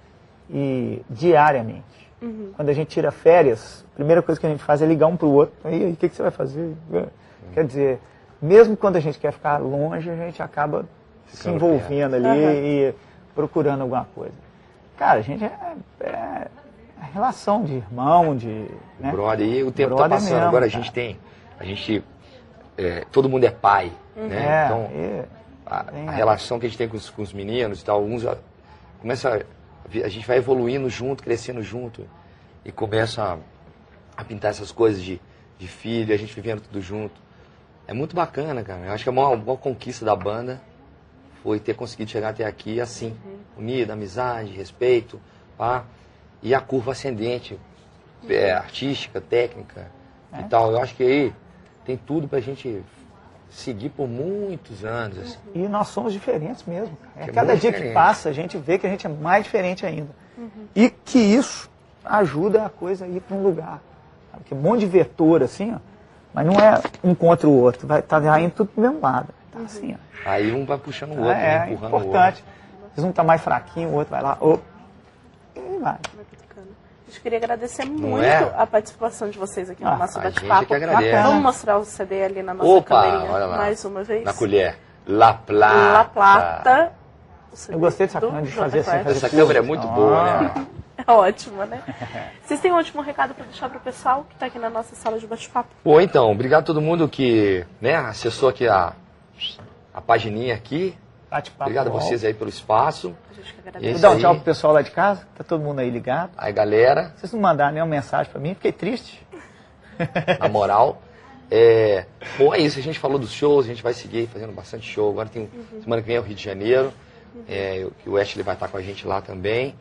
E diariamente. Uhum. Quando a gente tira férias, a primeira coisa que a gente faz é ligar um para o outro. E aí, o que, que você vai fazer? Uhum. Quer dizer, mesmo quando a gente quer ficar longe, a gente acaba Ficando se envolvendo perto. ali uhum. e procurando alguma coisa. Cara, a gente é, é a relação de irmão, de... Né? Brother, e o tempo está passando. Mesmo, Agora a gente tem... A gente... É, todo mundo é pai, uhum. né? É, então, é, a, a relação que a gente tem com os, com os meninos e tal, alguns... A, começa... A, a gente vai evoluindo junto, crescendo junto. E começa a, a pintar essas coisas de, de filho, a gente vivendo tudo junto. É muito bacana, cara. Eu acho que a maior, a maior conquista da banda foi ter conseguido chegar até aqui assim, uhum. unida, amizade, respeito, pá, e a curva ascendente, é, artística, técnica é. e tal. Eu acho que aí tem tudo pra gente seguir por muitos anos. Assim. E nós somos diferentes mesmo. É, cada dia diferente. que passa, a gente vê que a gente é mais diferente ainda. Uhum. E que isso ajuda a coisa a ir para um lugar. Porque um monte de vetor assim, ó, mas não é um contra o outro, vai estar tá indo tudo pro mesmo lado. Tá uhum. assim, ó. Aí um vai puxando o outro, ah, é, um empurrando é importante. o outro. Um tá mais fraquinho, o outro vai lá, oh, e vai. A gente queria agradecer não muito é? a participação de vocês aqui ah, no nosso bate-papo. Vamos mostrar o C D ali na nossa Opa, câmerinha olha lá. mais uma vez. Na colher. La Plata. La Plata. Eu gostei dessa câmera de fazer assim. Fazer Essa câmera é muito ah. boa, né? É ótima, né? Vocês têm um último recado para deixar para o pessoal que está aqui na nossa sala de bate-papo? Bom, então, obrigado a todo mundo que né, acessou aqui a, a pagininha aqui. Obrigado a vocês aí pelo espaço. Vou dar um tchau pro pessoal lá de casa, tá todo mundo aí ligado. Aí, galera. Vocês não mandaram nenhuma mensagem para mim, fiquei triste. Na moral. É, bom, é isso, a gente falou dos shows, a gente vai seguir fazendo bastante show. Agora tem uhum. semana que vem é o Rio de Janeiro, uhum. é, o Ashley vai estar com a gente lá também.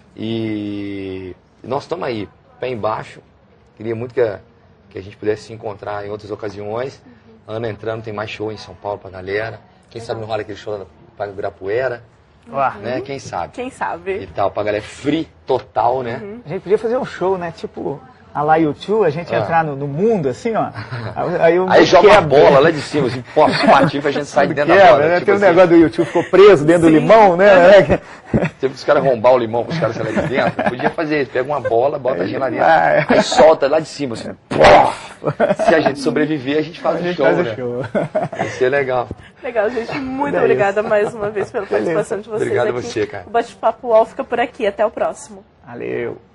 E nós estamos aí, pé embaixo. Queria muito que a, que a gente pudesse se encontrar em outras ocasiões. Uhum. Ano entrando, tem mais show em São Paulo pra galera. Quem uhum. sabe não rola aquele show para Ibirapuera. Uhum. Né? Quem sabe? Quem sabe? E tal, pra galera free total, né? Uhum. A gente podia fazer um show, né? Tipo, a lá YouTube, a gente ah. entrar no, no mundo, assim, ó. Aí, aí joga quebra. a bola lá de cima, assim, posso partir, a gente sai de dentro quebra, da bola. Né? Tipo Tem um assim. negócio do YouTube, ficou preso dentro Sim. do limão, né? Teve que os caras arrombar o limão para os caras saírem de dentro. Podia fazer isso, pega uma bola, bota a geladeira, aí solta lá de cima, assim. Se a gente sobreviver, a gente faz o show, né? Show. Vai ser legal. Legal, gente. Muito é obrigada isso. mais uma vez pela participação de vocês Obrigado aqui. a você, cara. O Bate-Papo U O L fica por aqui. Até o próximo. Valeu.